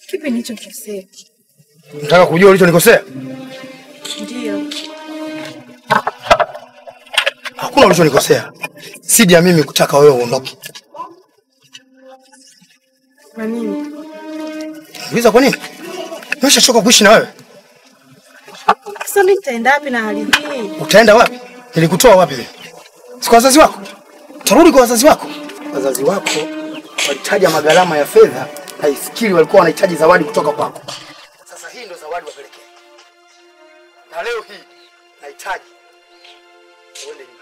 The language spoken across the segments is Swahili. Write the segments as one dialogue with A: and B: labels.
A: Kipi nilichokosea?
B: Nataka kujua ulichonikosea?
A: Ndio.
B: Hakuna ulichonikosea. Sidi ya mimi kutaka wewe uondoke.
A: Kwa nini?
B: Uliza kwa nini? Nimeshachoka kuishi na wewe.
A: Sasa mimi nitaenda wapi na hali hii?
B: Utaenda wapi? Nilikutoa wapi wewe? Si kwa wazazi wako? Tarudi kwa wazazi wako. Wazazi wako walitaja magharama ya fedha na ifikiri walikuwa wanahitaji zawadi kutoka kwako. Sasa hii ndio zawadi wapelekee. Na leo hii nahitaji uende nyumbani.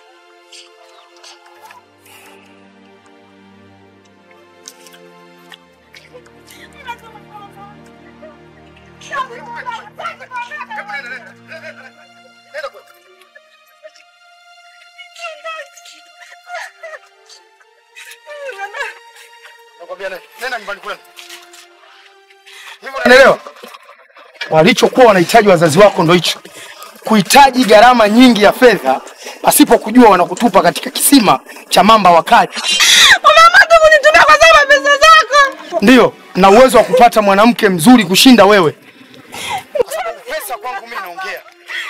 B: Nenda nyumbani kwenu. Hivyo unaelewa? Walichokuwa wanahitaji wazazi wako ndio hicho. Kuhitaji gharama nyingi ya fedha pasipo kujua wanakutupa katika kisima cha mamba wakali.
A: Umeamua tu kunitumia kwa sababu pesa zako.
B: Ndio, na uwezo wa kupata mwanamke mzuri kushinda wewe. Kwa sababu pesa kwangu mimi naongea.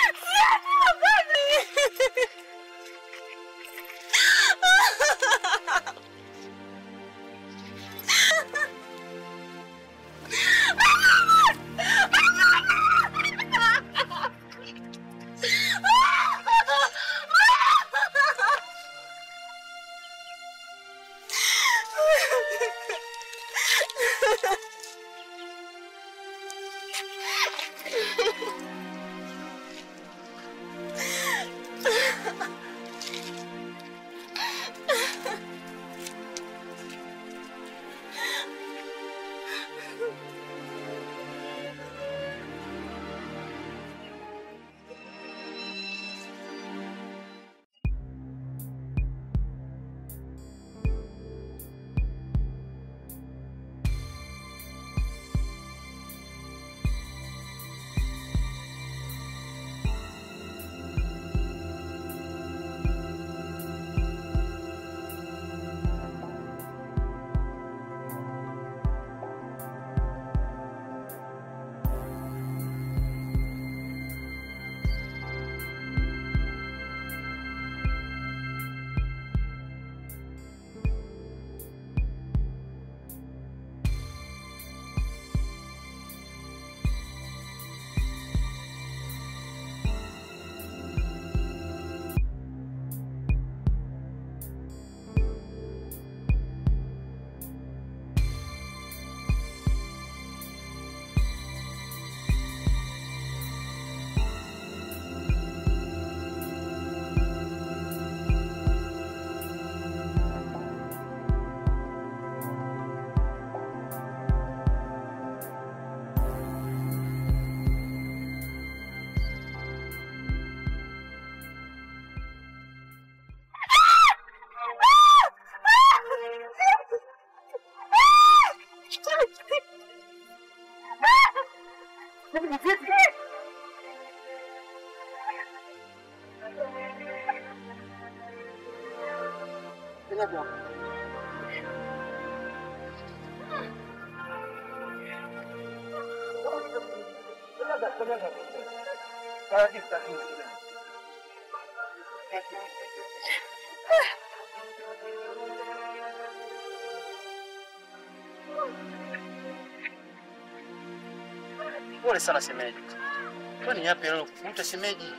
C: Pole sana shemeji. Kwani yapi leo kukuta shemeji?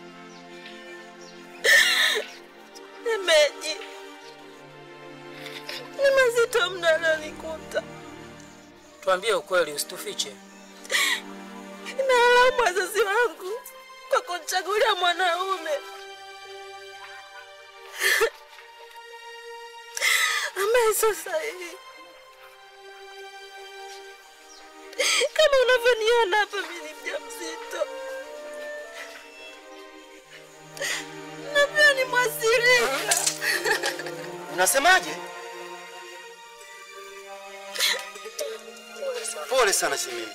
A: Shemeji. Ni mazito mno yalionikuta.
D: Tuambie ukweli, usitufiche.
A: Nalaumu wazazi wangu kwa kunichagulia mwanaume ambaye sio sahihi. Kama unavyoniona hapa, mimi ni mjamzito na pia ni mwasirika.
C: Unasemaje? Pole sana shemeji.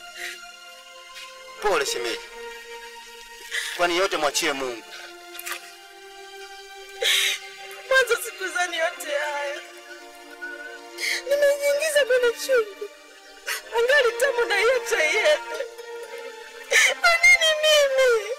C: Pole shemeji. Kwani yote mwachie Mungu.
A: Mwanzo sikuzani yote haya. Nimejiingiza kwenye chungu angali tamu na yetu yetu. Kwa nini mimi?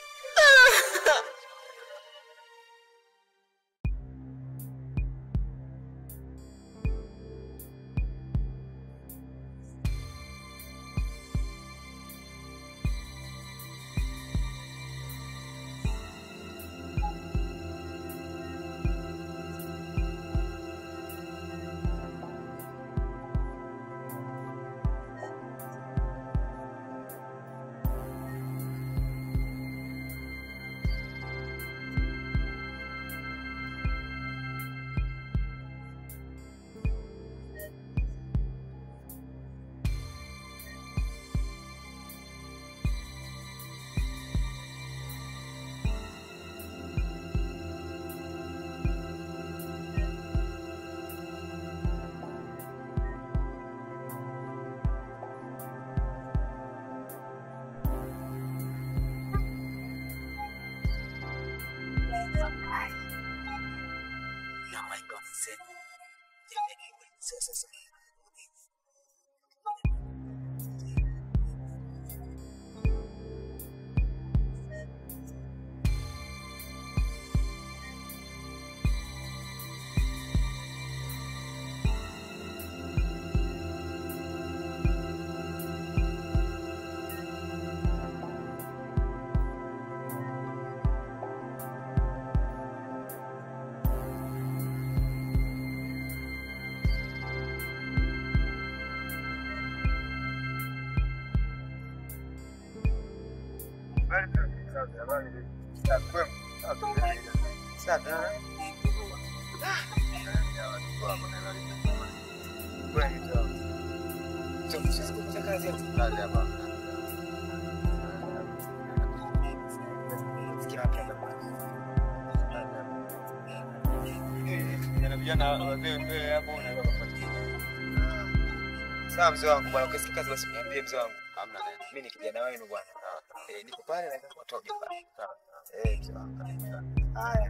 E: Sawa mzee wangu bwana, ukisikia kazi basi niambie mzee wangu. Hamna neno. Mimi ni kijana wenu bwana. Niko pale na kutoka pale. Sawa. Mzee wangu. Haya.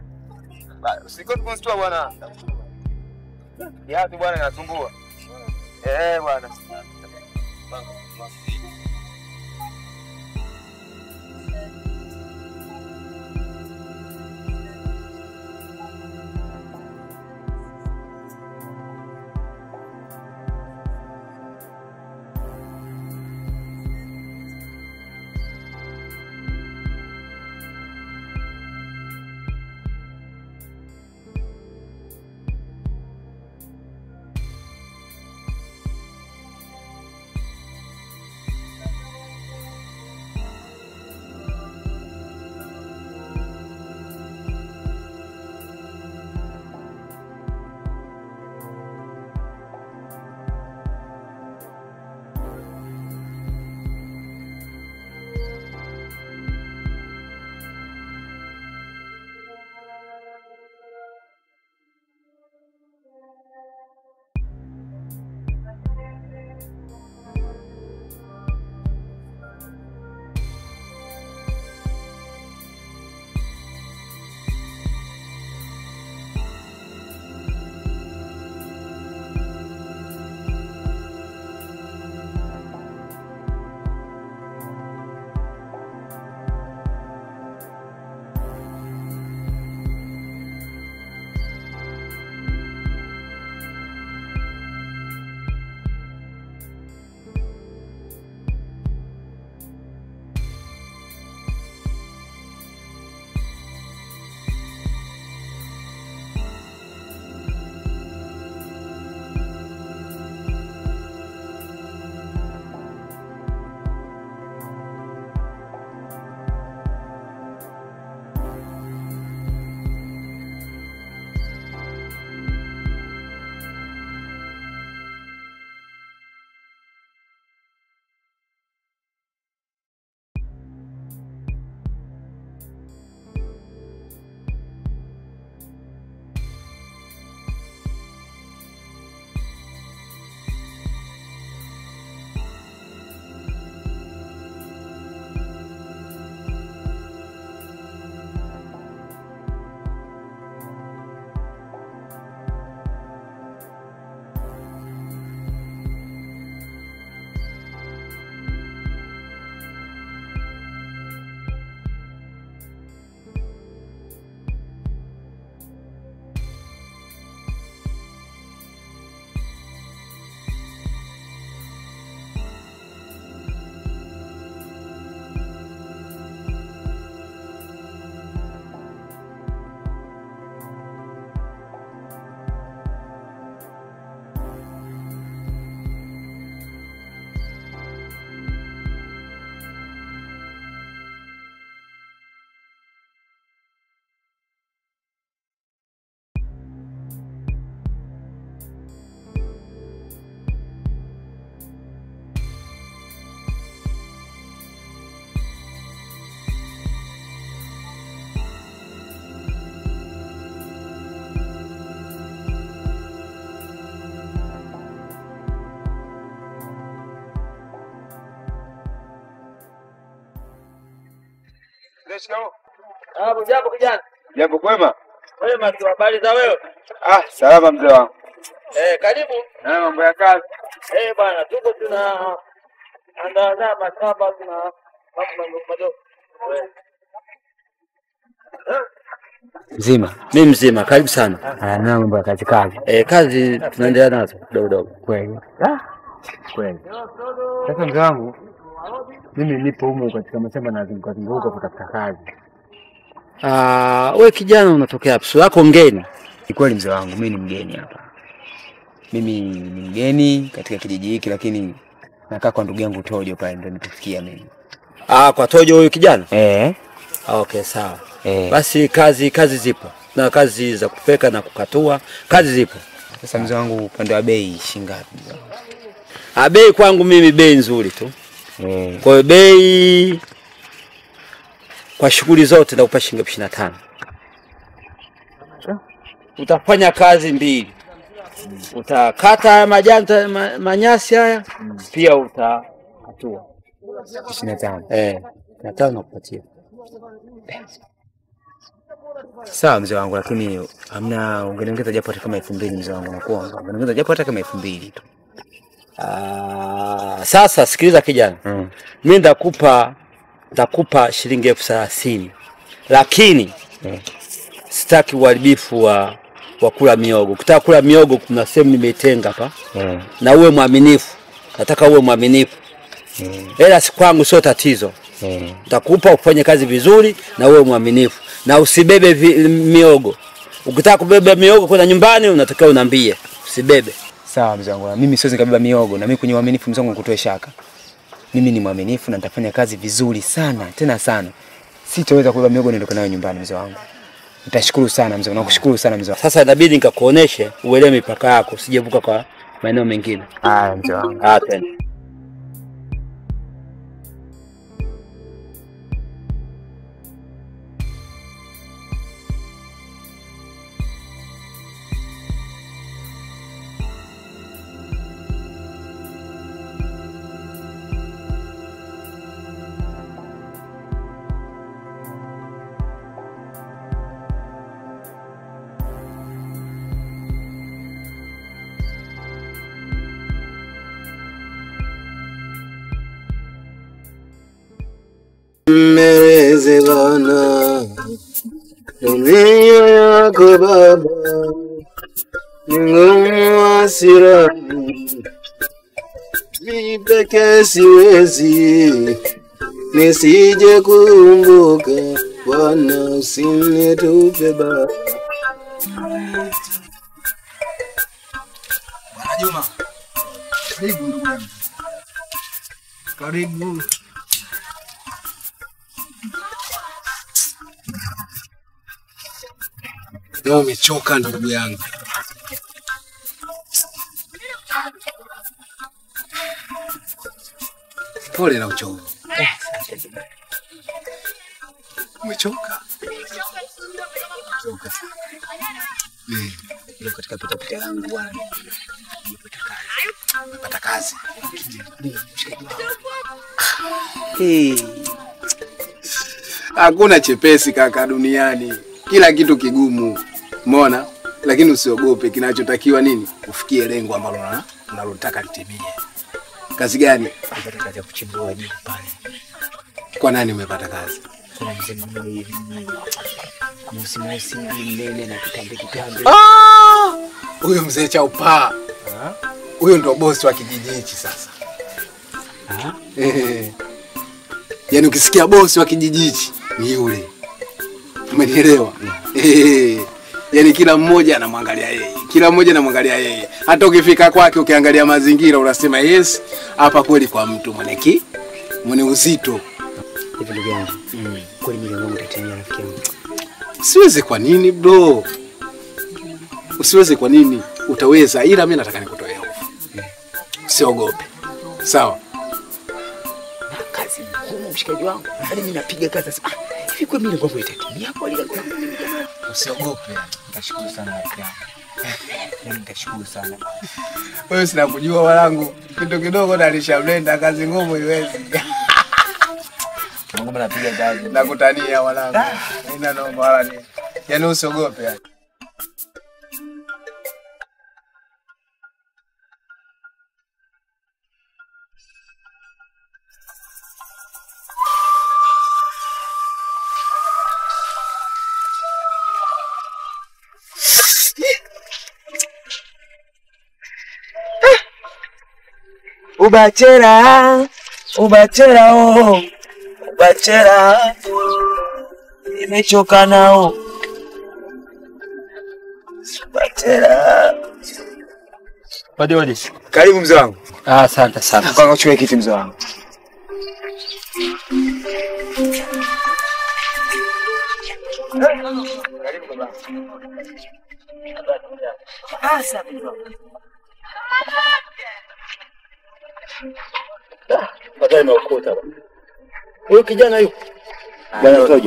E: Usikoti kunstoa bwana. Viatu bwana inasumbua. Bwana. Shikamoo.
C: Jambo kijana.
E: Jambo kwema?
C: Wema tu, habari za wewe?
E: Salama mzee wangu.
C: Karibu.
E: Na mambo ya kazi.
C: Bwana, tuko tuna andaa mashamba, tuna mambo madogo.
F: Mzima.
D: Mimi mzima, karibu sana.
F: Na mambo ya kazi.
D: Kazi tunaendelea nazo kidogo.
F: Kweli. Kweli. Sasa mzee wangu, mimi nipo huko katika mashamba na zunguka kutafuta kazi.
D: Wewe kijana unatokea wapi? Sura yako mgeni.
F: Ni kweli mzee wangu, mimi ni mgeni hapa. Mimi ni mgeni katika kijiji hiki, lakini nakaa kwa ndugu yangu Tojo pale ndio nitufikia mimi.
D: Kwa Tojo huyu kijana?
F: Okay,
D: sawa. Basi kazi zipo. Na kazi za kupeka na kukatua, kazi zipo.
F: Sasa mzee wangu, upande wa bei shingapi?
D: Bei kwangu mimi bei nzuri tu. Kwa hiyo bei kwa shughuli zote nakupa shilingi 25. Utafanya kazi mbili. Utakata majani manyasi haya, pia utakatua.
F: 25.
D: 25 nakupatia.
F: Sawa mzee wangu, lakini hamna ungeniongeza japo hata kama 2000 mzee wangu, nakuomba. Ungeniongeza japo hata kama 2000 tu.
D: Sasa sikiliza kijana. Mimi nitakupa shilingi 30,000. Lakini sitaki uharibifu wa kula miogo. Ukitaka kula miogo kuna sehemu nimeitenga hapa. Na uwe mwaminifu. Nataka uwe mwaminifu. Hela si kwangu sio tatizo. Nitakupa ufanye kazi vizuri na uwe mwaminifu. Na usibebe miogo. Ukitaka kubeba miogo kwenda nyumbani unatakiwa unambie. Usibebe.
F: Sawa mzee wangu, mimi siwezi kabeba miogo, na mimi kwenye uaminifu mzee wangu kutoe shaka. Mimi ni mwaminifu na nitafanya kazi vizuri sana, tena sana. Sitaweza kubeba miogo niondoke nayo nyumbani mzee wangu. Nitashukuru sana mzee wangu, nakushukuru sana mzee wangu.
D: Sasa inabidi nikakuoneshe uelewe mipaka yako, usijevuka kwa maeneo mengine.
F: Mzee wangu.
D: Tena.
B: Mereze bana dunia yako baba, ngumu hasira mipeke siwezi nisije kumbuka, Bwana usinitupe baba. Bwana Juma, karibu ndugu yangu, karibu. Leo umechoka ndugu yangu. Pole na uchovu. Umechoka? Leo katika pita yangu bwana. Nimepata kazi. Hakuna chepesi kaka duniani. Kila kitu kigumu. Umeona? Lakini usiogope, kinachotakiwa nini? Ufikie lengo ambalo unalotaka litimie. Kazi gani?
F: Napata kazi ya kuchimbua juu pale.
B: Kwa nani umepata kazi?
F: Kuna mzee mmoja musi mnene na kitambi.
B: Huyo mzee cha upaa. Huyo ndo bosi wa kijiji hichi sasa. Yaani ukisikia bosi wa kijiji hichi ni yule. Umenielewa? Yaani kila mmoja anamwangalia yeye. Hata ukifika kwake ukiangalia mazingira unasema yes, hapa kweli kwa mtu mwenye uzito.
F: Hivi ndugu yangu. Kweli mimi wangu tatimia rafiki yangu.
B: Siwezi kwa nini bro? Usiweze kwa nini? Utaweza, ila mimi nataka nikutoe hofu. Usiogope. Sawa?
F: Na kazi ngumu mshikaji wangu. Hadi mimi napiga kazi sasa. Hivi kwa mimi ngombo itatimia kwa ile.
B: Usiogope.
F: Nitashukuru sana rafiki yangu. Nitashukuru sana.
B: Wewe sina kujua wanangu. Kitu kidogo na alishablenda kazi ngumu iwezi.
E: kama napiga kazi.
G: Nakutania mwanangu. Haina noma wala nini. Yaani usiogope yani.
E: Ubachera, oh, ubachera, nimechoka nao. Ubachera.
D: Wadi.
F: Karibu mzee wangu.
D: Asante sana.
F: Kwa kuchukua kiti mzee wangu.
E: Karibu baba.
D: Baadaye naokuta. Huyo kijana yuko. Bwana Tojo.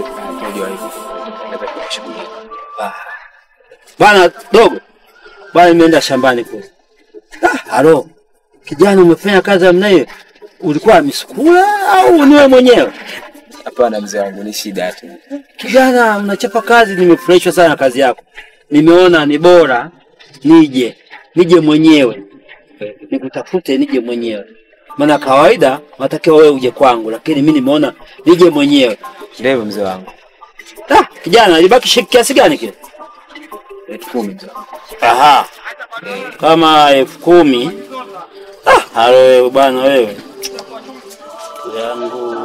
D: Bwana dogo. Bwana nimeenda shambani kule. Halo. Kijana umefanya kazi namna hiyo? Ulikuwa misukula au ni wewe mwenyewe?
E: Hapana mzee wangu, ni shida tu.
D: Kijana unachapa kazi, nimefurahishwa sana kazi yako. Nimeona ni bora nije mwenyewe. Nikutafute nije mwenyewe. Maana kawaida natakiwa wewe uje kwangu, lakini mimi nimeona nije mwenyewe.
E: Ndio mzee wangu.
D: Kijana ilibaki kiasi gani kile?
E: 10,000 mzee wangu.
D: Aha. Kama 10,000. Halo wewe bwana wewe. Yangu.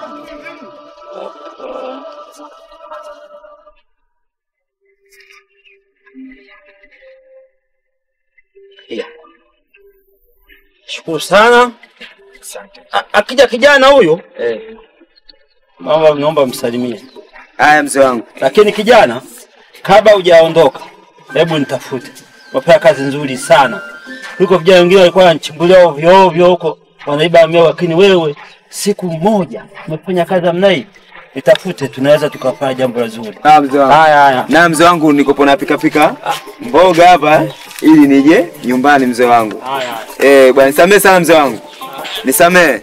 D: Shukuru sana.
E: Asante.
D: Akija kijana huyo, mama naomba msalimie.
F: Haya mzee wangu.
D: Lakini kijana, kabla hujaondoka, hebu nitafute. Wapea kazi nzuri sana. Yuko vijana wengine walikuwa wanachimbulia ovyo huko, wanaiba miwa, lakini wewe siku moja umefanya kazi namna hii. Nitafute, tunaweza tukafanya jambo zuri.
F: Mzee wangu.
D: Haya.
F: Na mzee wangu niko na pika mboga hapa ili nije nyumbani mzee wangu.
D: Haya.
F: Bwana nisamee sana mzee wangu. Nisamee.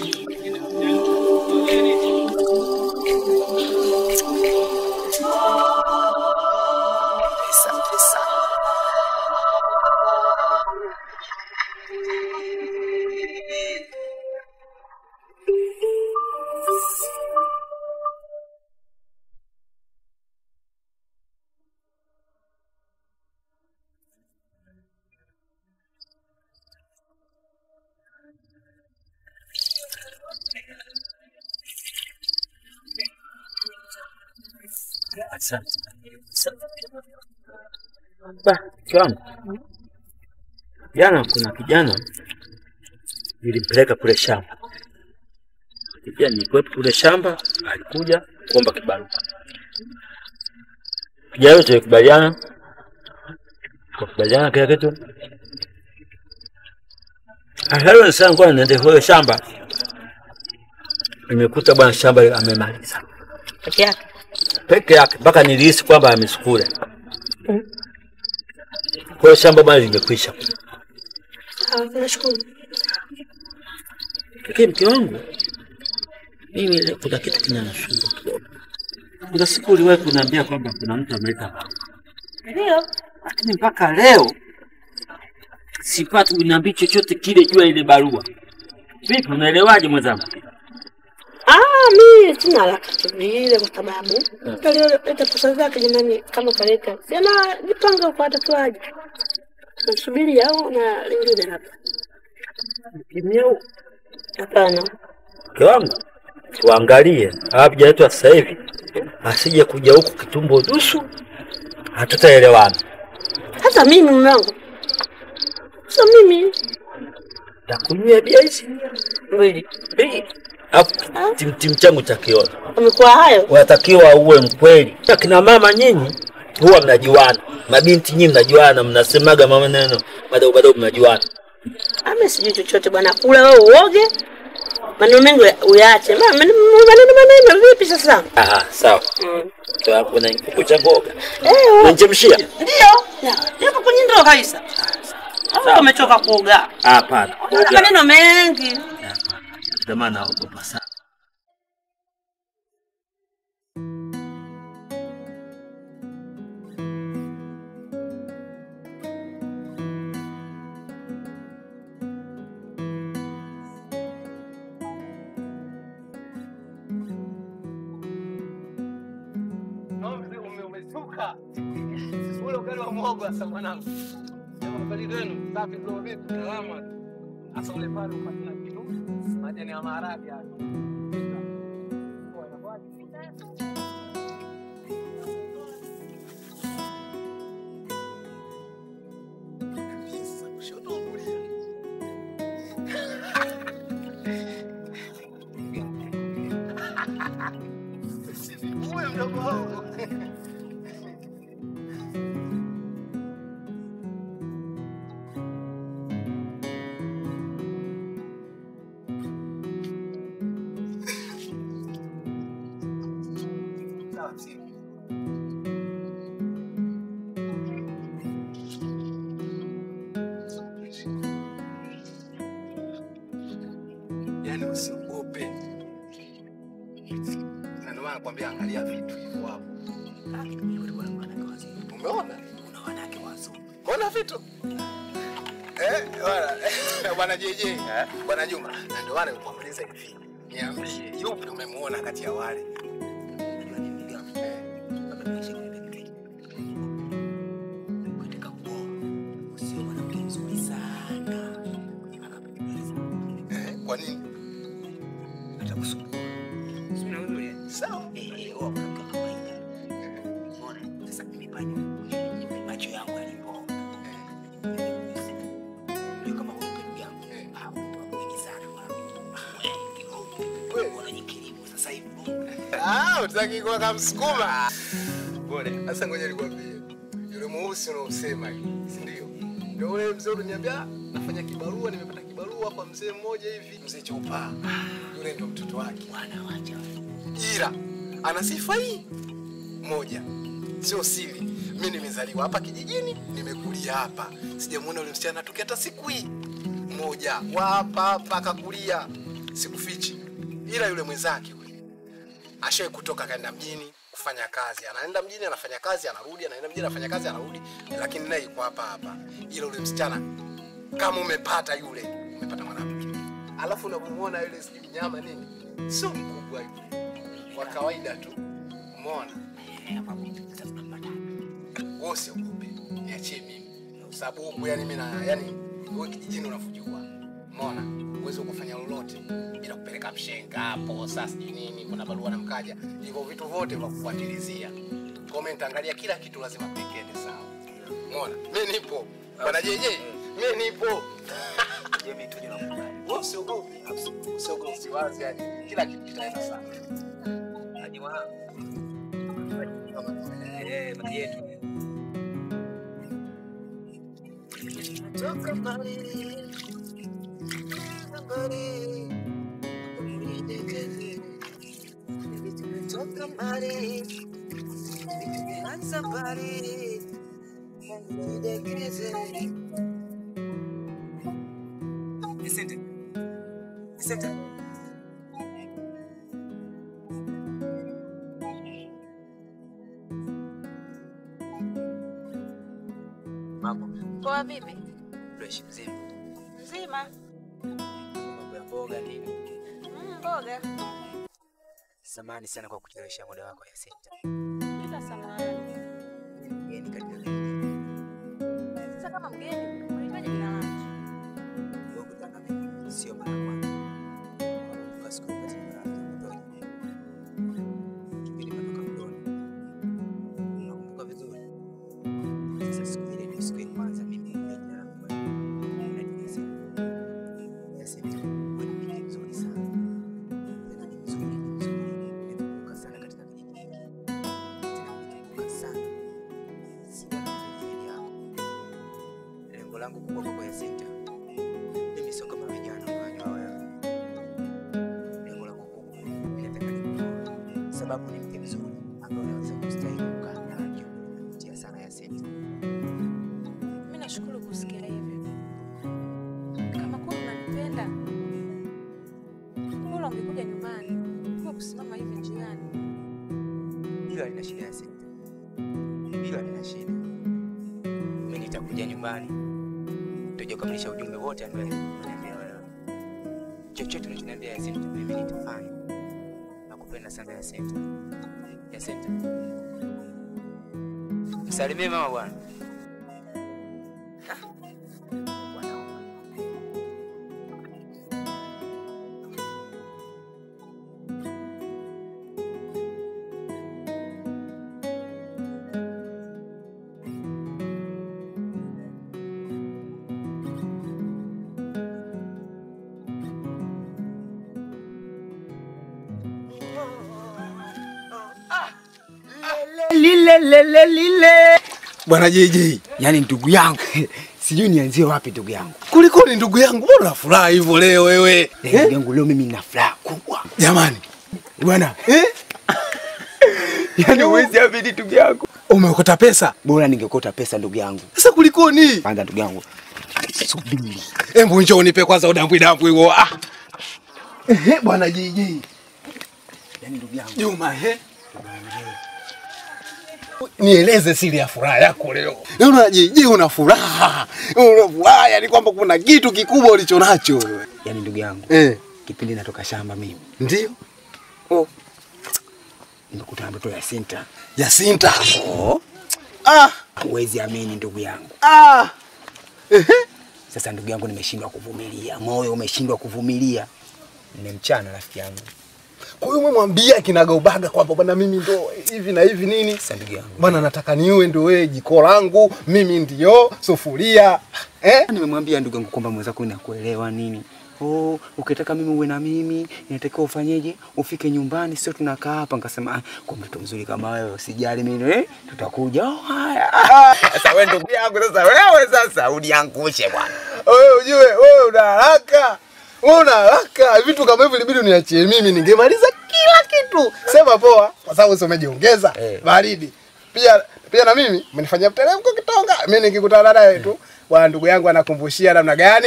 D: Jana kuna kijana nilimpeleka kule shamba. Kijana nilikuwepo kule shamba, alikuja kuomba kibarua. Kijana yote tulikubaliana. Tukubaliana kila kitu. Leo sasa ngoja niende kule shamba. Nimekuta bwana shamba amemaliza. Peke yake mpaka nilihisi kwamba amesukura. Kwa shamba bali limekwisha.
A: Nashukuru.
D: Lakini mke wangu mimi kuna kitu kinanisumbua kidogo. Kuna siku uliwahi kuniambia kwamba kuna mtu ameleta barua.
A: Ndio.
D: Lakini mpaka leo sipati uniambie chochote kile juu ya ile barua. Vipi unaelewaje mwenzangu?
A: Mimi sina haraka ile kwa sababu kaleta pesa zake jamani, kama kaleta. Sina jipanga kwa atatoaje. Nasubiri yao na lingine hapa.
D: Kimeo.
A: Hapana.
D: Mke wangu tuangalie hajaitwa sasa hivi. Asije kuja huku kitumbo dusu. Hatutaelewana.
A: Hata mimi mume wangu. Sasa mimi
D: takunywa bia hizi.
A: Mbili.
D: Hapo timu changu cha kiona.
A: Umekuwa hayo?
D: Unatakiwa uwe mkweli. Kina mama nyinyi huwa mnajuana. Mabinti nyinyi mnajuana, mnasemaga maneno bado mnajuana.
A: Sijui chochote bwana. Kula wewe uoge. Maneno mengi uyaache. Maneno vipi sasa?
D: Sawa. Ndio hapo na kukucha mboga. Unachemshia?
A: Ndio. Hapo kwenye ndoo kabisa. Umechoka kuoga?
D: Hapana.
A: Maneno mengi.
D: Ndio maana naogopa sana.
E: ule ugali wa muhogo sasa mwanangu. Habari zenu? Safi bro, vipi? Salama. Asa ule pale upatina kitu. Majani ya maharage hapo. Uwe mdogo wangu. Yaani usiogope. Na ndio maana nakwambia angalia vitu hivyo hapo. Umeona? Una wanawake wazuri. Umeona vitu? Bwana JJ, Bwana Juma. Na ndio maana nikuuliza hivi. Niambie, yupi umemuona kati ya wale? Unajua nini gani? Kama nimeishi kwenye kitu. Unataka kuoa. Usio mwanamke mzuri sana. Kwa nini? Atakusumbua. Sina uzuri. Sawa. Wao kama kawaida. Unaona? Sasa mimi pale macho yangu yalipo. Ndio kama wewe ndugu yangu. Hapo wengi sana wewe unajikirimu sasa hivi. Utaki kuwa kama Msukuma. Bora. Sasa ngoja nikwambie. Yule mweusi unaosema hivi, si ndio? Ndio wewe mzee unaniambia nafanya kibarua, nimepata kibarua kwa mzee mmoja hivi, mzee Chopa. Yule ndio mtoto wake. Bwana wacha. Ila ana sifa hii moja. Sio siri. Mimi nimezaliwa hapa kijijini, nimekulia hapa. Sijamuona yule msichana atokia hata siku hii moja. Hapa akakulia. Sikufichi. Ila yule mwenzake yule ashaye kutoka kaenda mjini kufanya kazi. Anaenda mjini anafanya kazi, anarudi, anaenda mjini anafanya kazi, anarudi. Lakini naye yuko hapa. Ila yule msichana kama umepata yule, umepata mwanamke. Alafu unamuona yule sijui nyama nini? Sio mkubwa yule. Kwa kawaida tu. Umeona? Hapa sasa tunapata. Wewe usiogope. Niachie mimi. Sababu huko yani mimi na yani wewe kijijini unafujua. Umeona? Uwezo kufanya lolote bila kupeleka mshenga hapo sasa nini kuna barua na mkaja. Hivyo vitu vyote vya kufuatilizia. Comment angalia kila kitu lazima pekee sawa. Umeona? Mimi nipo. Bwana JJ, mimi nipo. Mimi tu ninakubali. Wewe usiogope. Usiogope usiwazi yani kila kitu kitaenda sawa. Hadi mwanangu. Maji yetu. Toka mbali. Mbali. Umidekeze. Toka mbali. Anza mbali. Umidekeze. Isente. Mambo.
H: Poa vipi?
E: Fresh mzima.
H: Mzima.
E: Mambo ya mboga nini?
H: Mboga.
E: Samahani sana kwa kuchelewesha muda wako ya senta.
H: Bila samahani.
E: Mgeni katika
H: Sasa kama mgeni, unahitaji jina langu.
E: wewe kutaka mimi sio mara ya kwanza. Kwa siku katika mtoto. Kipindi kutoka mdoni. Nakumbuka vizuri. Sasa siku ile ni siku ya kwanza mimi nilikuja na kwa. Yes, ni nzuri sana. Tena ni nzuri. Nimekumbuka sana katika kijiji. Tena nimekumbuka sana. Sina zaidi yako. Lengo langu kubwa kwa Yasinta. Mimi sio kama vijana wananywa wewe. Lengo langu kubwa ninataka nikuoe. Sababu ni mke mzuri ambaye anaweza kustahili kukaa naye. Kutia sana Yasinta.
H: Mimi nashukuru kusikia hivi. Kama kwa unanipenda, bora ungekuja nyumbani. Kwa kusimama hivi njiani.
E: Bila nina shida Yasinta. Bila nina shida. Mimi nitakuja nyumbani. Tuje kukamilisha ujumbe wote ambao unaniambia wewe. Chochote unachoniambia Yasinta mimi nitafanya. Nakupenda sana Yasinta. Yasinta.
F: Salimie mama bwana.
B: Lile. Bwana JJ.
F: Yaani ndugu yangu. Sijui nianzie wapi ndugu yangu.
B: Kulikoni ndugu yangu? Mbona unafuraha hivyo leo wewe?
F: Ndugu yangu leo mimi nina furaha kubwa.
B: Jamani.
F: Bwana. Yaani huwezi amini ndugu yangu.
B: Umeokota pesa?
F: Bora ningekota pesa ndugu yangu.
B: Sasa kulikoni?
F: Kwanza ndugu yangu. Subiri.
B: Hebu njoo unipe kwanza udambwi huo. Bwana JJ.
F: Yaani ndugu yangu.
B: Juma, nieleze siri ya furaha yako leo. Unaona JJ una furaha. Una furaha yani kwamba kuna kitu kikubwa ulichonacho wewe.
F: Yaani ndugu yangu. Kipindi natoka shamba mimi.
B: Ndio.
F: Nimekuta mtoto Yasinta.
B: Yasinta.
F: Huwezi amini ndugu yangu. Sasa ndugu yangu nimeshindwa kuvumilia. Moyo umeshindwa kuvumilia. Nimemchana rafiki yangu.
B: Kwa hiyo umemwambia kinaga ubaga kwamba bwana mimi ndo hivi na hivi nini?
F: Sasa ndugu yangu.
B: Bwana nataka niwe ndo wewe jiko langu, mimi ndio sufuria.
F: Nimemwambia ndugu yangu kwamba mwenzako nakuelewa nini. Ukitaka mimi uwe na mimi, inatakiwa ufanyeje? Ufike nyumbani, sio tunakaa hapa. Nikasema kwa mtoto mzuri kama wewe usijali mimi tutakuja. Haya. Sasa wewe ndugu yangu sasa uniangushe bwana.
B: Wewe ujue wewe una haraka. Una haraka. Vitu kama hivi ilibidi uniachie mimi ningemaliza kila kitu. Sema poa kwa sababu sio umejiongeza baridi. Pia na mimi umenifanyia mteremko kitonga. Mimi nikikutana naye tu bwana ndugu yangu anakumbushia namna gani?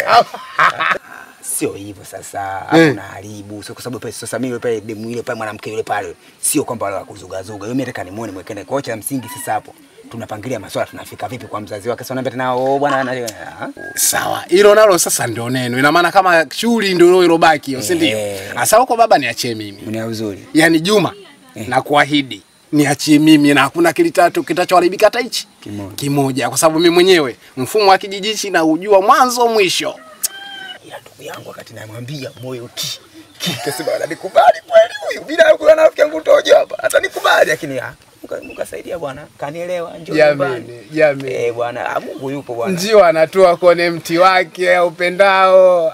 F: Sio hivyo sasa, hakuna haribu. Sio kwa sababu pale sasa mimi pale demu ile pale mwanamke yule pale. Sio kwamba wala kuzugazuga. Mimi nataka nimuone mwekene kocha la msingi sasa hapo. Tunapangilia masuala tunafika vipi kwa mzazi wake. Sasa naambia tena bwana
B: sawa. Hilo nalo sasa ndio neno. Ina maana kama shughuli ndio ilobaki, si ndio? Sasa huko baba niachie mimi.
F: Ni uzuri.
B: Yaani Juma na kuahidi niachie mimi na hakuna kitachoharibika hata hichi kimoja kwa sababu mimi mwenyewe mfumo wa kijiji na ujua mwanzo mwisho.
F: Ya ndugu yangu wakati namwambia moyo kasema ananikubali kweli huyu bila kuwa na rafiki yangu tojo hapa atanikubali lakini mkasaidia bwana kanielewa njoo
B: jamani
F: bwana Mungu yupo bwana
B: njoo anatoa kwenye mti wake upendao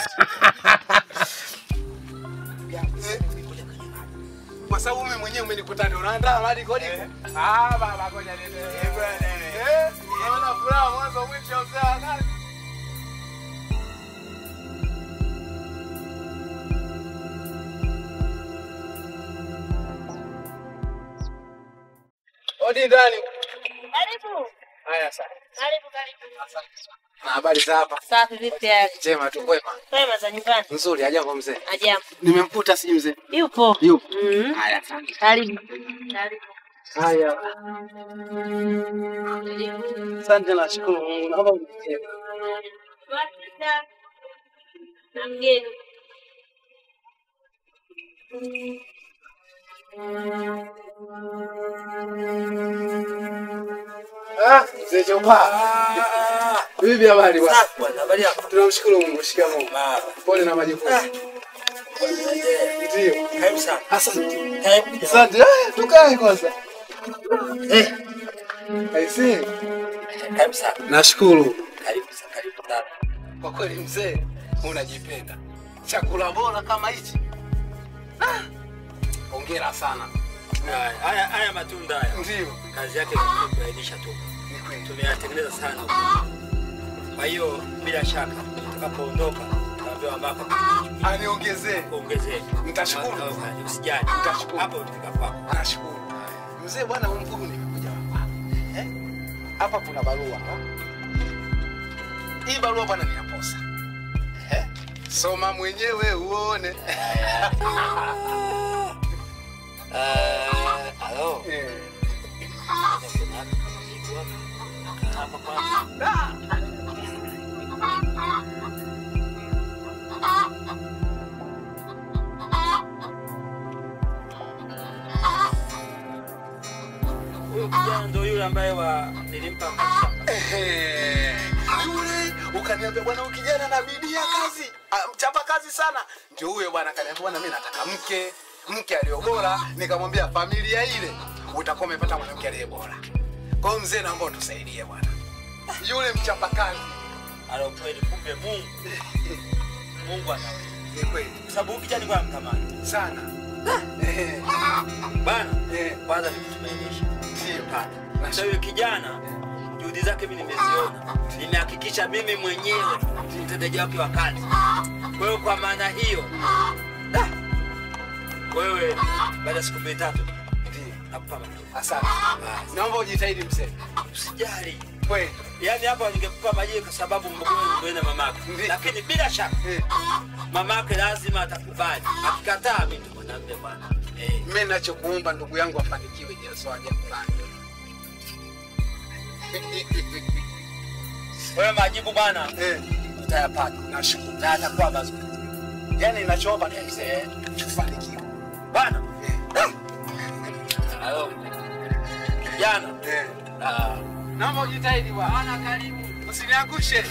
B: kwa sababu mimi mwenyewe umenikuta ndio unaandaa hadi kodi baba ngoja niende naona furaha mwanzo mwisho sawa nani. Odi ndani.
A: Karibu.
B: Haya sana.
A: Karibu.
B: Asante. Na habari za hapa?
A: Safi vipi yako?
B: Njema tu kwema.
A: Kwema za nyumbani.
B: Nzuri, ajambo mzee.
A: Ajambo.
B: Nimemkuta si mzee.
A: Yupo.
B: Haya asante.
A: Karibu.
B: Haya. Asante na shukuru Mungu. Naomba unitie.
A: Na mgeni.
B: Mzee Chopa. Vipi habari bwana?
D: Safi bwana, habari yako?
B: Tunamshukuru Mungu, shikamoo. Pole na majukumu. Ndio.
D: Karibu sana.
B: Asante.
D: Karibu.
B: Asante. Tukae kwanza. Aisee.
D: Karibu sana.
B: Nashukuru.
D: Karibu sana.
B: Kwa kweli mzee, unajipenda. Chakula bora kama hichi. Hongera sana.
D: Haya matunda haya.
B: Ndio.
D: Kazi yake ni kuainisha tu. Tumeyatengeneza sana. Kwa hiyo bila shaka tutakapoondoka tutaambiwa ambako
B: aniongezee.
D: Ongezee.
B: Nitashukuru.
D: Usijali.
B: Nitashukuru.
D: Hapo utafika kwako.
B: Nashukuru. Mzee bwana mkuu nimekuja hapa. Hapa kuna barua. Hii barua bwana ni ya posa. Soma mwenyewe uone.
D: Halo. kijana ndio yule ambaye nilimpa mashamba.
G: Yule ukaniambia bwana huyu kijana na bidii ya kazi. Mchapa kazi sana. Ndio huyo bwana akaniambia bwana mimi nataka mke aliyo bora, nikamwambia familia ile utakuwa umepata mwanamke aliye bora. Kwa hiyo mzee naomba utusaidie bwana. Yule mchapa kazi.
D: Alokweli kumbe Mungu anaweza.
G: Ni kweli.
D: Kwa sababu kijana kwa mtamani
G: Sana.
D: Bana, kwanza nikutumainisha.
G: Sio pale.
D: Na sasa yule kijana juhudi zake mimi nimeziona. Nimehakikisha mimi mwenyewe ni mtendaji wake wa kazi. Kwa hiyo kwa maana hiyo, wewe baada ya siku 3 ndio nakupa majibu.
G: Asante. Naomba ujitahidi mzee.
D: Usijali.
G: Kweli.
D: Yaani hapa ningekupa majibu kwa sababu mguu na mamako. Lakini bila shaka mamake lazima atakubali. Akikataa mimi ndo mwanamume bwana.
G: Mimi ninachokuomba ndugu yangu afanikiwe je sio aje fulani.
D: Wewe majibu bwana utayapata.
G: Nashukuru.
D: Na atakuwa mazuri.
G: Yaani ninachoomba ni mzee tufanikiwe.
D: Bwana. Halo. Kijana.
G: Naomba ujitahidi bwana. Karibu. Usiniangushe.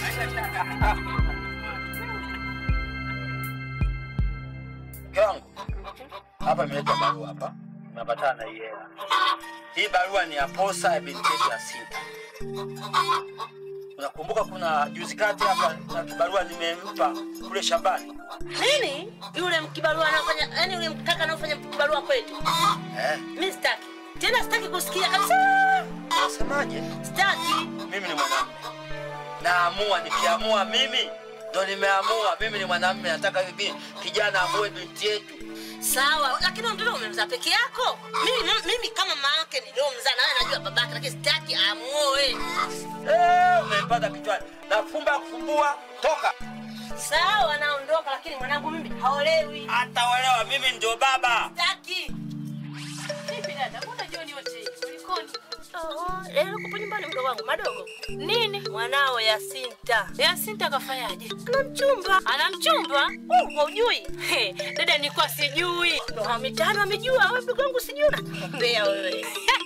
D: Gangu. Hapa imeleta barua hapa. Napatana na hii hela. Hii barua ni ya posa ya binti yetu ya Sinta. Unakumbuka kuna juzi kati hapa na kibarua nimempa kule shambani.
A: Nini? Yule mkibarua anafanya, yani yule mkaka anafanya kibarua kwetu. Mimi sitaki. Tena sitaki kusikia kabisa.
D: Unasemaje?
A: Sitaki.
D: Mimi ni mwanamume. Naamua nikiamua mimi ndo nimeamua. Mimi ni mwanamume nataka hivi kijana amue binti yetu.
A: Sawa, lakini mtoto umemzaa peke yako. Mimi kama mama yake niliomzaa na wewe najua babake, lakini sitaki amuoe.
D: Umepata kichwani. Nafumba kufumbua, toka.
A: Sawa, naondoka, lakini mwanangu mimi haolewi.
D: Ataolewa, mimi ndio baba.
A: Sitaki.
H: Vipi dada? Mbona jioni yote hii? Kulikoni?
A: Leo kupo nyumbani mdogo wangu madogo.
H: Nini?
A: Mwanao Yasinta.
H: Yasinta kafanyaje?
A: Ana mchumba.
H: Ana mchumba?
A: Hujui?
H: Dada nilikuwa sijui.
A: Ndio mitano amejua, wewe mdogo wangu sijui nakumbea wewe.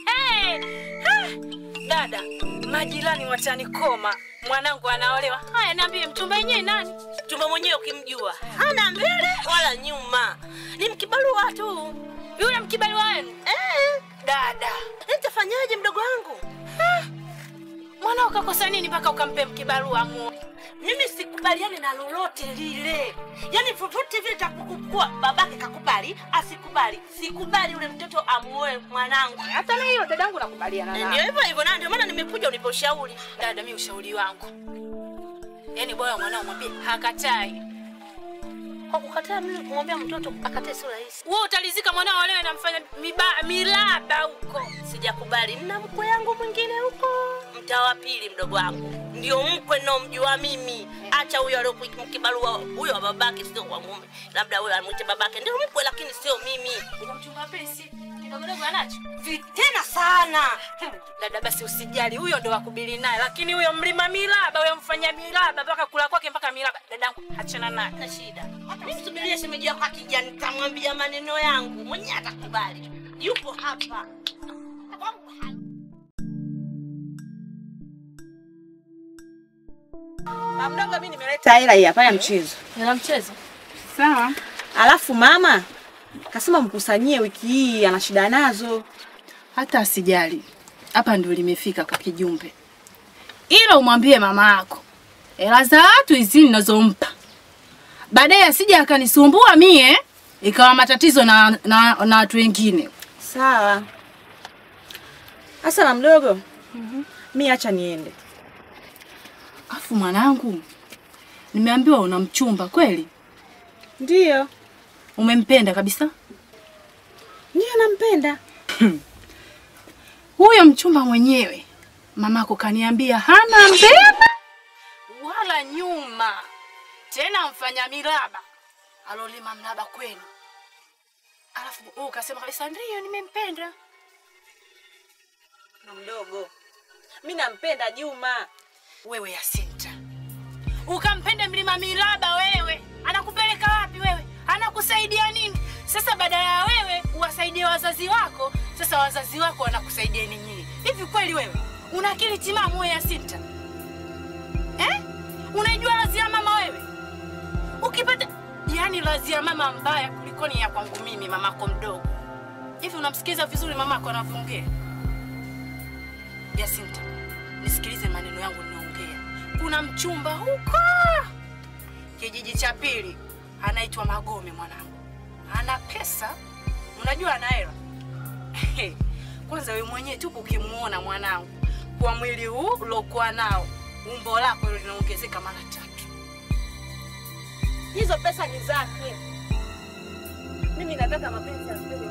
H: Dada, majirani watanikoma. Mwanangu anaolewa. Haya niambie mchumba yenyewe nani?
A: Mchumba mwenyewe ukimjua. Hana mbele wala nyuma. Ni mkibarua tu.
H: Yule mkibarua wenu? Dada,
A: nitafanyaje mdogo wangu?
H: Mwanao kakosa nini mpaka ukampe mkibarua muoe?
A: Mimi sikubaliani na lolote lile. Yaani popote vile takukuwa babake kakubali, asikubali. Sikubali yule mtoto amuoe mwanangu.
H: Hata na hiyo dadangu nakubaliana naye.
A: Ndio hivyo na ndio maana nimekuja unipe ushauri.
H: Dada, mimi ushauri wangu. Yaani bora mwanao mwambie hakatai.
A: Kwa kukataa mimi kumwambia mtoto akatae sio rahisi.
H: Wewe utalizika mwanao olewe na mfanya milaba huko.
A: Sijakubali. Nina mkwe yangu mwingine huko. Mtaa wa pili mdogo wangu. Ndio mkwe naomjua mimi. Acha huyo aliyokuwa mkibarua huyo babake sio kwa mume. Labda huyo amuite babake ndio mkwe lakini sio mimi.
H: Unamchunga pesi. Kidogo anacho.
A: Tena sana.
H: Dada basi usijali, huyo ndo wakubili naye, lakini huyo mlima milaba, huyo mfanya milaba mpaka kula kwake mpaka milaba. Dadangu achana naye.
A: Na shida. Mimi subiria shemeji yako akija nitamwambia maneno yangu. Mwenyewe atakubali. Yupo hapa.
I: Mdogo mimi nimeleta hela hii hapa ya mchezo.
H: Hela mchezo?
I: Sawa. Alafu mama kasema mkusanyie wiki hii ana shida nazo.
J: Hata asijali. Hapa ndio limefika kwa kijumbe. Ila umwambie mama yako. Hela za watu hizi ninazompa. Baadaye asije akanisumbua mie ikawa matatizo na watu wengine.
I: Sawa. Asa mdogo. Mimi acha niende.
J: Afu mwanangu, nimeambiwa una mchumba kweli?
I: Ndio.
J: Umempenda kabisa?
I: Ndio nampenda.
J: Huyo mchumba mwenyewe mamako kaniambia hana mbele wala nyuma. Tena mfanya miraba. Alolima mraba kwenu. Alafu ukasema kabisa ndio nimempenda.
I: Na mdogo. Mimi nampenda Juma.
J: Wewe Yasinta. Ukampenda mlima miraba wewe. Anakupeleka wapi wewe? Anakusaidia nini? Sasa badala ya wewe uwasaidie wazazi wako, sasa wazazi wako wanakusaidia nini? Hivi kweli wewe una akili timamu wewe Yasinta? Unaijua radhi ya mama wewe? Ukipata yani radhi ya mama mbaya kuliko ni ya kwangu mimi mamako mdogo. Hivi unamsikiza vizuri mamako anavyoongea? Yasinta, nisikilize maneno yangu ninaongea. Kuna mchumba huko kijiji cha pili anaitwa Magome mwanangu. Ana pesa, unajua ana hela. Kwanza wewe mwenyewe tu ukimuona mwanangu kwa mwili huu uliokuwa nao, umbo lako linaongezeka mara 3.
I: Hizo pesa ni zake. Mimi nataka mapenzi ya kweli.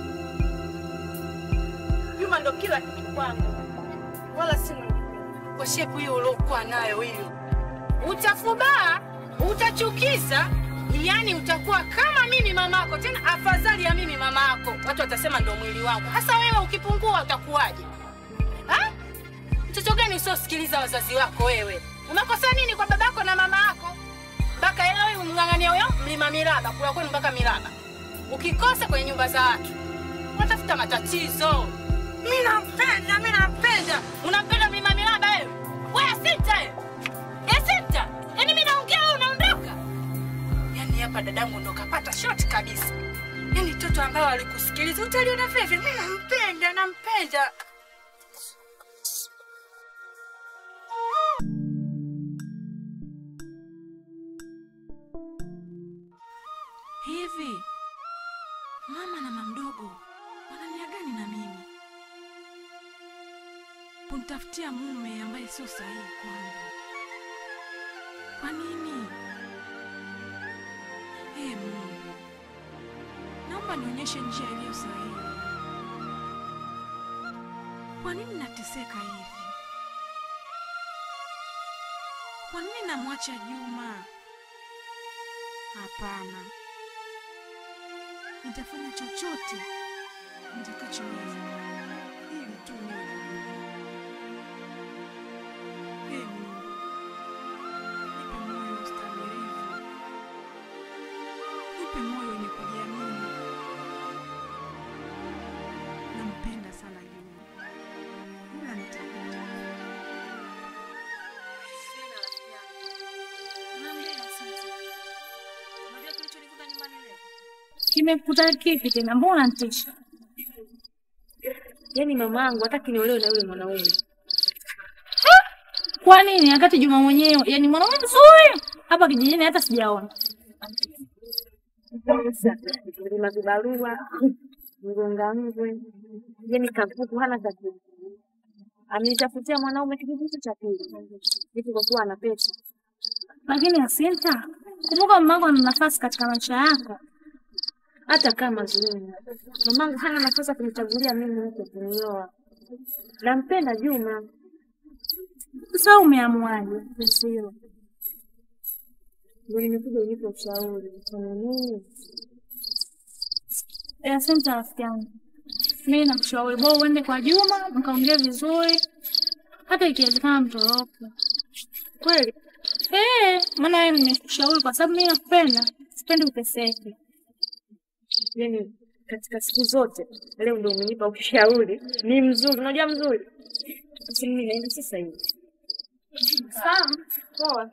I: Juma ndo kila kitu kwangu. Wala si
J: kwa shepu hiyo uliokuwa nayo hiyo. Utafubaa, utachukiza, yani utakuwa kama mimi mamako, tena afadhali ya mimi mamako. Watu watasema ndio mwili wangu. Hasa wewe ukipungua utakuwaje? Mtoto gani usiosikiliza wazazi wako wewe? Umekosa nini kwa babako na mama yako? Mpaka leo umng'ang'ania huyo mlima miraba, kula kwenu mpaka miraba. Ukikosa kwenye nyumba za watu, unatafuta matatizo. Mimi nampenda. Unampenda mlima miraba wewe? Wewe Yasinta wewe. Yasinta, yaani mimi naongea wewe unaondoka. Yaani hapa dadangu ndo kapata short kabisa. Yaani mtoto ambao alikusikiliza utaliona vipi? Mimi nampenda.
H: Hivi mama na mama mdogo wana nia gani na mimi? Kunitafutia mume ambaye sio sahihi kwangu. Kwa nini? Mungu, naomba nionyeshe njia iliyo sahihi. Kwa nini nateseka hivi? Kwa nini namwacha Juma? Hapana. Nitafanya chochote nitakachoweza ili tu niwe. Mungu, nipe moyo ustahimilivu. Nipe moyo wenye kujiamini. Nampenda sana Juma. Ila nitakuja. Sina rafiki yangu. Naambia sasa. Unajua kilichonikuta nyumbani leo?
K: Kimekuta kipi tena? Mbona nitisha?
I: Yaani mamangu hataki niolewe na yule mwanaume.
K: Kwa nini? Wakati Juma mwenyewe, yaani mwanaume mzuri hapa kijijini hata sijaona.
I: Sasa, nilima vibarua, mgonga mgwe. Yaani kapuku hana tatizo. Amenitafutia mwanaume kijiji cha pili. Hivi kwa kuwa ana pesa.
K: Lakini Yasinta, kumbuka mamangu ana nafasi katika maisha yako.
I: Hata kama Zulema, mamangu hana nafasi ya kunichagulia mimi huko kunioa. Nampenda Juma.
K: Sasa umeamuaje?
I: Sio. Ndio nimekuja unipe ushauri. Kwa nini?
K: Yasinta rafiki yangu, mimi nakushauri bora uende kwa Juma mkaongea vizuri, hata ikiwezekana mtoroke.
I: Kweli?
K: Maana wewe nimekushauri kwa sababu mimi nakupenda, sipendi uteseke.
I: Yaani katika siku zote leo ndio umenipa ushauri. Ni mzuri, unajua mzuri. Sasa mimi naenda sasa hivi.
K: Sawa. Poa.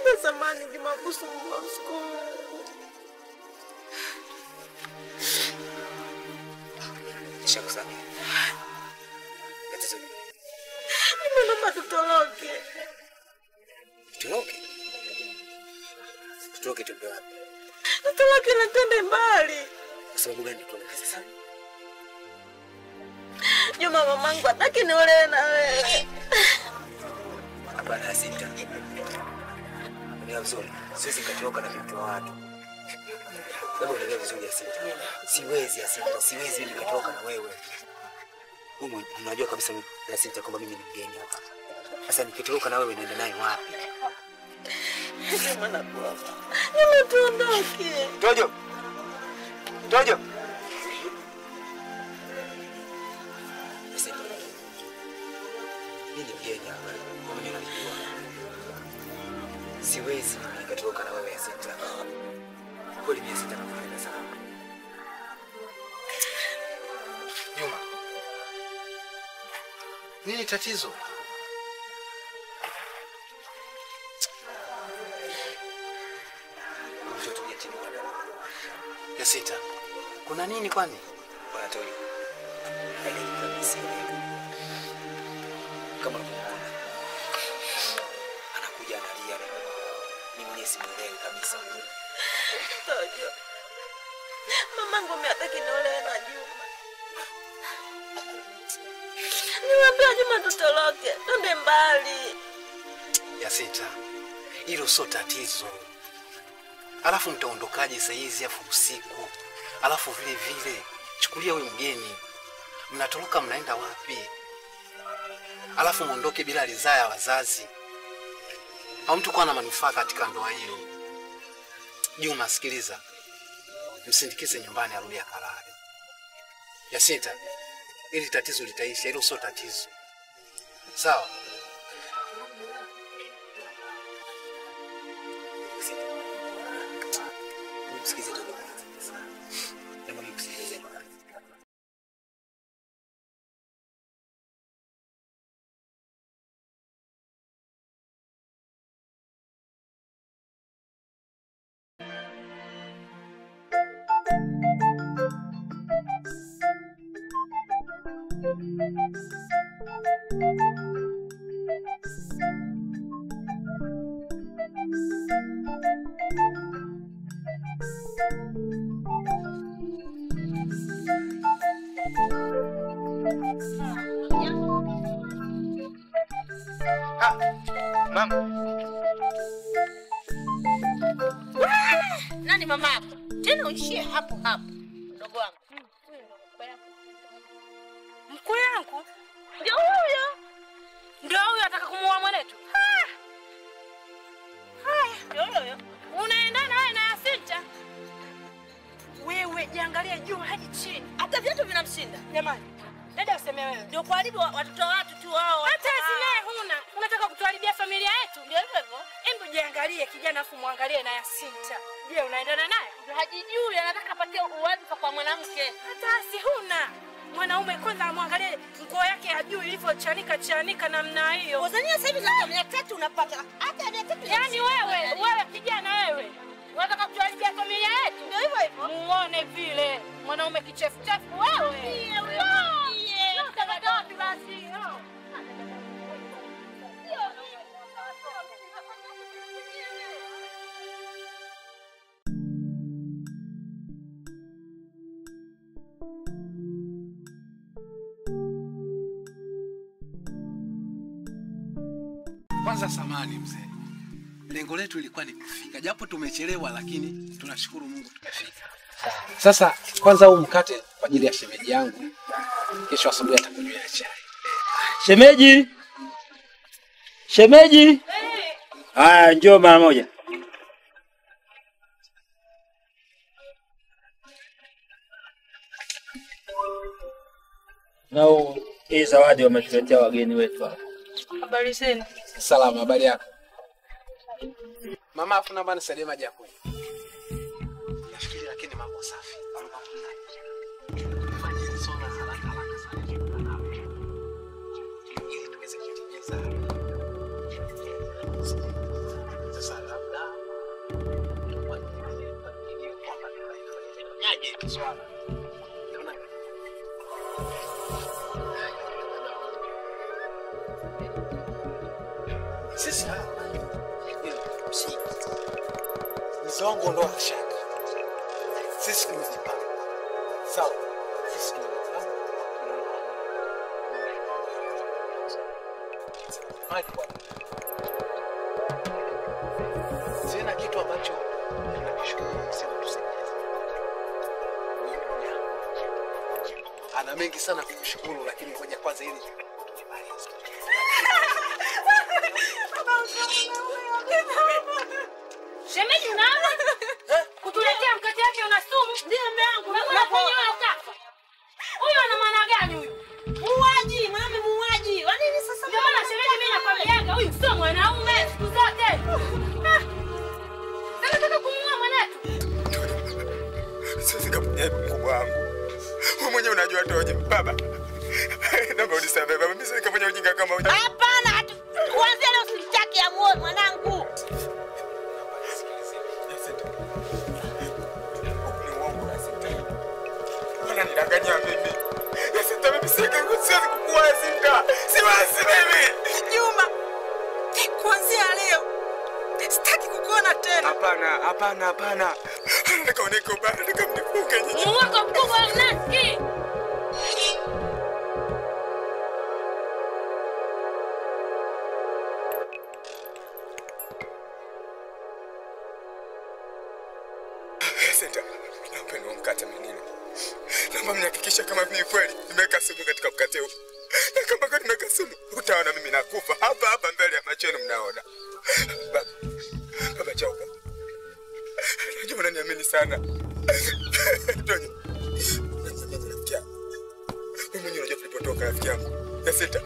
A: Samahani Jumabusu mshukuru.
F: Nishakusamehe. Tatizo ni
A: Nimeomba tutoroke.
F: tutoroke. Tutoroke tuende wapi?
A: Tutoroke na twende mbali.
F: Kwa sababu gani tutoroke sasa?
A: Juma mamangu hataki niolewe na wewe.
F: Hapana Sita. Ni vizuri. Siwezi katoroka na mtu wa watu. Labda unaelewa vizuri Sita. Siwezi Sita, siwezi nikatoka na wewe. Wewe unajua kabisa Sita kwamba mimi ni mgeni hapa. Sasa nikitoroka na wewe naenda naye wapi?
A: Sema na baba. Nimetuondoke.
F: Tojo. Tojo. Mimi ni mgeni hapa. Mimi najua. Siwezi nikatoka na wewe Sita. Kweli mimi Sita nakupenda sana.
G: Juma. Nini tatizo? Ya Sita. Kuna nini kwani?
F: Bwana Toyo. Hali kabisa. Kama unaona. Anakuja analia. Ni mwenye simuelewi kabisa.
A: Tojo. Mamangu ametaka niolewe na Juma. Niwaambia Juma tutoroke, twende mbali.
G: Ya Sita. Hilo sio tatizo. Alafu mtaondokaje saa hizi afu usiku? Alafu vile vile chukulia wewe mgeni. Mnatoroka mnaenda wapi? Alafu muondoke bila ridhaa ya wazazi. Au mtu kwa na manufaa katika ndoa hiyo. Juma sikiliza. Msindikize nyumbani arudi akalale. Ya Sita. Ili tatizo litaisha, hilo sio tatizo. Sawa?
F: Msikize tu. Ndio msikize.
E: Mama.
A: Nani mama yako? Tena uishie hapo hapo. Mdogo wangu.
H: Mkuu yangu?
A: Ndio huyo.
H: Ndio huyo ataka kumuoa mwanetu.
A: Haya, ndio huyo.
H: Unaendana wewe na Yasinta? Wewe jiangalie juu hadi chini.
A: Hata viatu vinamshinda.
H: Jamani. Dada useme wewe.
A: Ndio kuharibu watoto wa watu tu hao.
H: Hata zinaye huna. Unataka kutuharibia familia yetu?
A: Ndio hivyo hivyo.
H: Hebu jiangalie kijana afu muangalie na Yasinta. Je, unaendana naye?
A: Hajijui, anataka apatie uwadhifa kwa mwanamke.
H: Hata si huna. Mwanaume kwanza amwangalie nguo yake ya juu ilivyochanika namna hiyo.
A: Wazania sasa hivi za 300 unapata. Hata 300.
H: Yaani wewe kijana wewe. Unataka kutuharibia familia yetu?
A: Ndio hivyo hivyo.
H: Muone vile. Mwanaume kichefuchefu wewe.
A: Ndiye wewe.
H: Basi.
G: Kwanza samani mzee. Lengo letu ilikuwa ni kufika. Japo tumechelewa lakini tunashukuru Mungu tumefika. Sasa kwanza huu mkate kwa ajili ya shemeji yangu. Kesho asubuhi atakunywea chai.
D: Shemeji. Shemeji. Haya, njoo mara moja. Nao hii zawadi wametuletea wageni wetu hapa.
H: Habari zenu?
G: Salama, habari yako? Mama afu namba nisaidie maji ya kunywa. Nafikiri lakini mambo safi. Fanyeni soda haraka sana. Ili tuweze kutimiza. Sasa hilo swala. Unaona? Sisi mzongo ndo ashaka. Sisi tumejipanga. Sawa. Sisi tumejipanga. Maji bwana. Sina kitu ambacho ninakishukuru sina tusaidia. Ana mengi sana kumshukuru, lakini ngoja kwanza ili tujimalize.
H: Shemeji unaona? Kutuletea mkate wake una sumu. Ndio mume wangu. Unakuwa kunyoa ukafa. Huyu ana maana gani huyu? Muuaji, mwanaume muuaji. Wa nini sasa? Ndio maana shemeji mimi nakwambiaga huyu sio mwanaume siku zote. Sasa nataka kumuua mwanetu.
F: Sisi kama mkubwa wangu. Wewe mwenyewe unajua toje baba. Naomba unisamehe baba, mimi sasa nikafanya ujinga kama huyo.
A: Hapana, kuanzia leo usitaki amuoe mwanangu.
F: Nidanganya mimi. Yasinta mimi siwezi kukua Yasinta. Siwezi mimi.
L: Juma. Kuanzia leo sitaki kukuona tena.
F: Hapana. Nikaoneka ubaya, nikamnifunga nyinyi.
H: Mwako mkubwa unasikia?
F: Yasinta, nampenda mkate menine. Naomba mnihakikisha kama mimi kweli nimeweka sumu katika mkate huu. Na kama kweli nimeweka sumu, utaona mimi nakufa hapa mbele ya macho yenu mnaona. Baba Chauka. Najua unaniamini sana. Tonyo. Rafiki yangu. Wewe mwenyewe unajua tulipotoka rafiki yangu. Yasinta.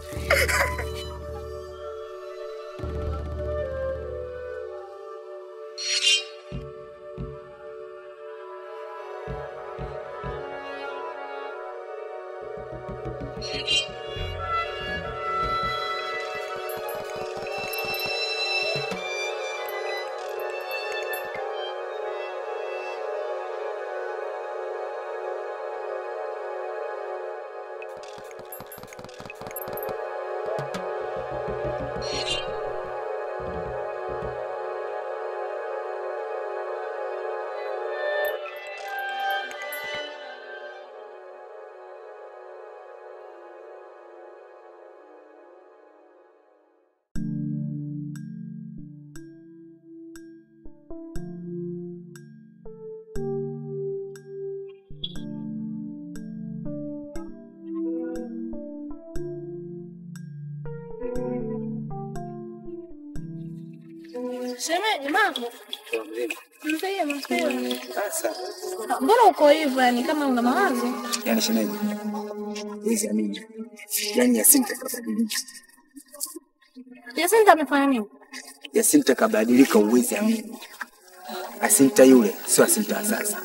K: Shemeji, mambo? Mzee, mzee.
B: Sasa.
K: Mbona uko hivyo yani kama una mawazo?
B: Yaani shemeji. Hizi amini. Yaani Yasinta kabadilika.
K: Yasinta amefanya nini?
B: Yasinta kabadilika, uwezi amini. Yasinta yule sio Yasinta sasa.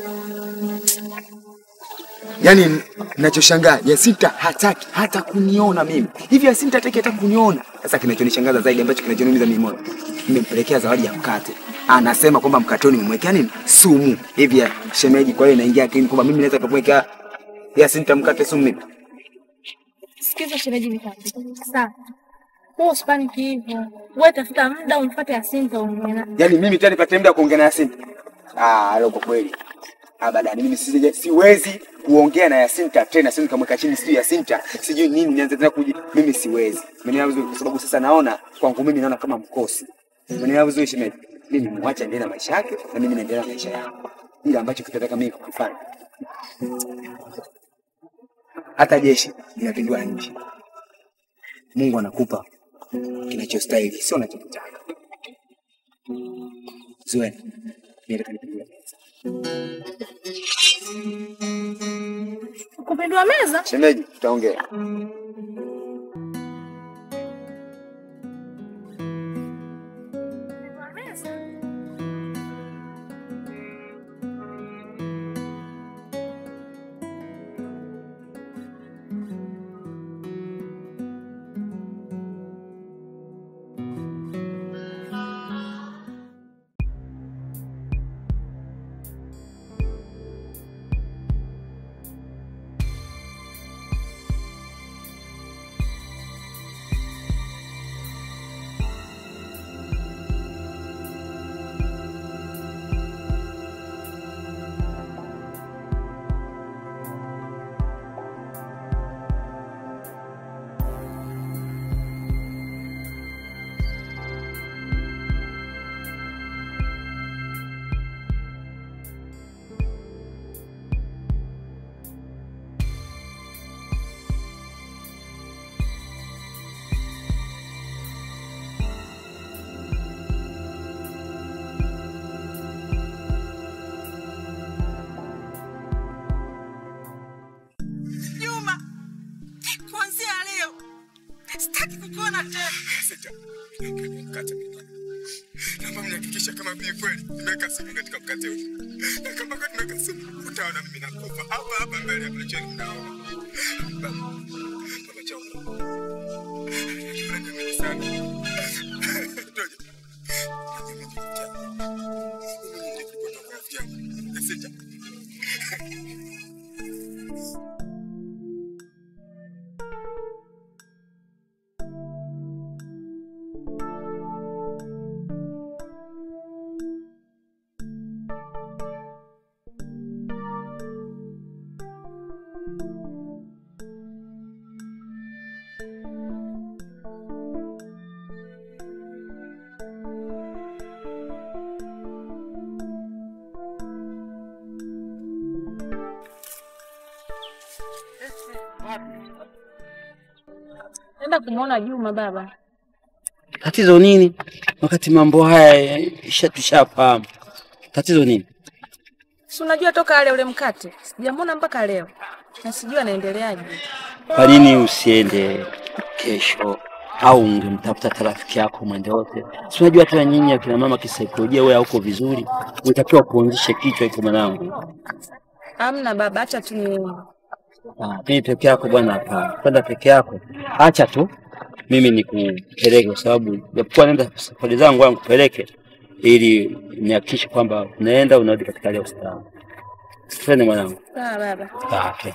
B: Yaani ninachoshangaa Yasinta hataki hata kuniona mimi. Hivi Yasinta hataki hata kuniona. Sasa kinachonishangaza zaidi ambacho kinachoniumiza mimi moyo. Nimempelekea zawadi ya mkate. Anasema kwamba mkatoni nimemwekea nini? Sumu. Hivi shemeji, kwa hiyo inaingia akilini kwamba mimi naweza kumwekea Yasinta mkate sumu mimi.
K: Sikiza shemeji, nikwambie. Sawa. Wewe usipaniki hivyo. Wewe tafuta muda umfuate Yasinta umeona.
B: Yaani mimi tena nipate muda kuongea na Yasinta. Leo kwa kweli. Abadani mimi siwezi kuongea na Yasinta tena, sio nikamweka chini sio Yasinta. Sijui nini nianze tena mimi siwezi. Mimi vizuri kwa sababu sasa naona kwangu mimi naona kama mkosi. Mimi vizuri shemeji. Mimi muache endelee na maisha yake na mimi naendelea na maisha yangu. Ile ambacho kitataka mimi kufanya. Hata jeshi linapindua nchi. Mungu anakupa kinachostahili, sio unachotaka. Zueni, niende kanipindua meza.
K: Kupindua meza?
B: Shemeji, tutaongea.
L: kukuona tena.
G: Sita. Mkate. Naomba mnihakikishe kama vile kweli nimeweka sumu katika mkate huu. Na kama kweli nimeweka sumu, utaona mimi nakufa hapa mbele ya machoni mnaona. Baba changu. Unaniamini sana. Toja. Sita.
I: Nenda kumuona Juma baba.
D: Tatizo nini? Wakati mambo haya tushafahamu. Tatizo nini?
I: Si unajua toka ale ule mkate. Sijamuona mpaka leo. Na sijui anaendeleaje.
D: Kwa nini usiende kesho au ungemtafuta rafiki yako mwende wote? Si unajua hata nyinyi akina mama kisaikolojia wewe hauko vizuri. Unatakiwa kuanzisha kichwa hiko mwanangu.
I: Hamna baba, acha tu niende.
D: Mimi peke yako bwana hapa. Kwenda peke yako. Acha tu mimi nikupeleke kwa sababu japokuwa naenda safari zangu wangu kupeleke ili nihakikishe kwamba unaenda unarudi katika hali ya usalama. Twende mwanangu.
I: Sawa baba.
D: Okay.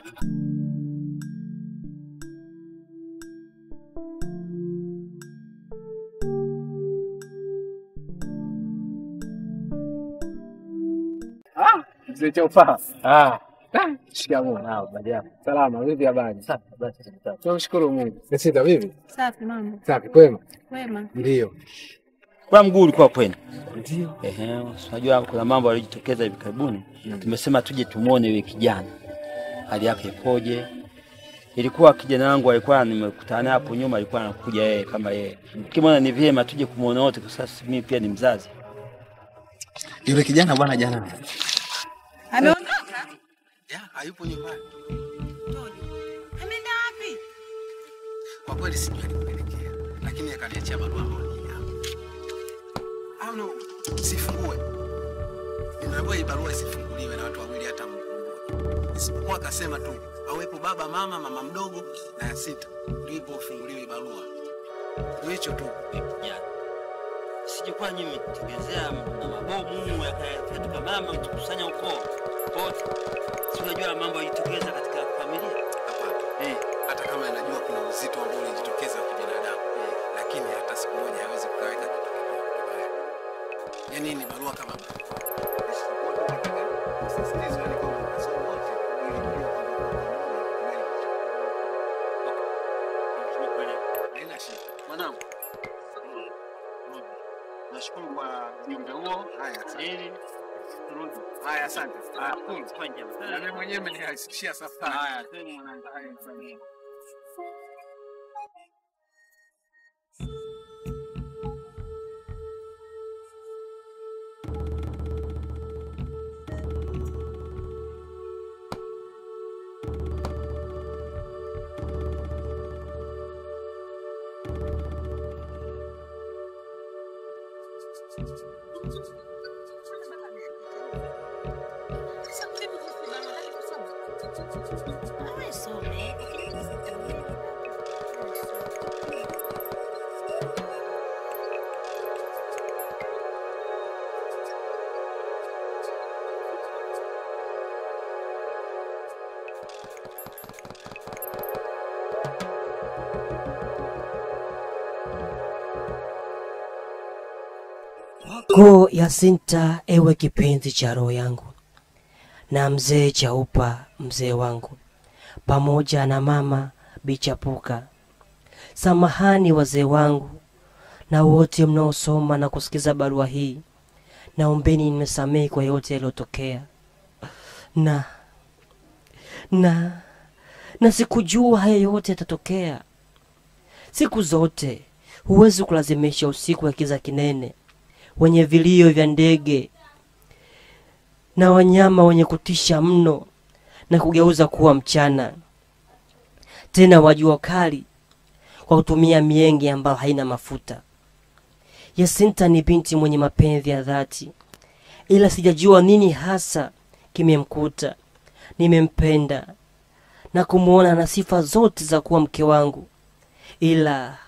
M: Mzee Chofa. Shikamoo. Habari yako? Salama, vipi habari? Safi, habari. Tunamshukuru Mungu. Sita vipi?
I: Safi mama.
M: Safi, kwema?
I: Kwema.
M: Ndio.
D: Kwa mguu ulikuwa kwenu?
M: Ndio.
D: Unajua kuna mambo yalijitokeza hivi karibuni. Tumesema tuje tumuone yule kijana. Hali yake ikoje? Ilikuwa kijana wangu alikuwa nimekutana hapo nyuma alikuwa anakuja yeye kama yeye. Kimona ni vyema tuje kumuona wote kwa sababu mimi pia ni mzazi.
E: Yule kijana bwana jana
L: Ameondoka?
E: hayupo nyumbani.
L: Ameenda wapi?
E: Kwa kweli sijui alipelekea, lakini akaniachia barua moja hapa. Au no, sifungue. Nimeambiwa hii barua isifunguliwe na watu wawili hata mmoja. Isipokuwa akasema tu awepo baba, mama mdogo na ya sita. Ndipo ufunguliwe barua. Ndio hicho tu.
D: Sijikuwa nyinyi mtengezea mabomu yakafika mama tukusanya ukoo wote. Si unajua mambo yalitokeza katika familia?
E: Hapana. Hata kama anajua kuna uzito ambao ulijitokeza kwa binadamu, lakini hata siku moja hawezi kukaweka kitu kibaya. Yaani ni barua kama msisitizo yani kwa msao wote ili kujua haina shida. Mwanangu. Nashukuru kwa ujumbe huo. Haya, ili turudi. Haya, asante. Na mimi mwenyewe nimehakikishia safari. Haya, twende mwanangu. Haya, mfanyie.
N: Ko Yasinta, ewe kipenzi cha roho yangu, na mzee Chaupa mzee wangu, pamoja na mama Bichapuka, samahani wazee wangu na wote mnaosoma na kusikiza barua hii, naombeni nimesamehe kwa yote yaliyotokea. Na sikujua haya yote yatatokea. Siku zote huwezi kulazimisha usiku wa kiza kinene wenye vilio vya ndege na wanyama wenye kutisha mno na kugeuza kuwa mchana tena wa jua kali kwa kutumia mienge ambayo haina mafuta. Yasinta ni binti mwenye mapenzi ya dhati, ila sijajua nini hasa kimemkuta. Nimempenda na kumuona na sifa zote za kuwa mke wangu, ila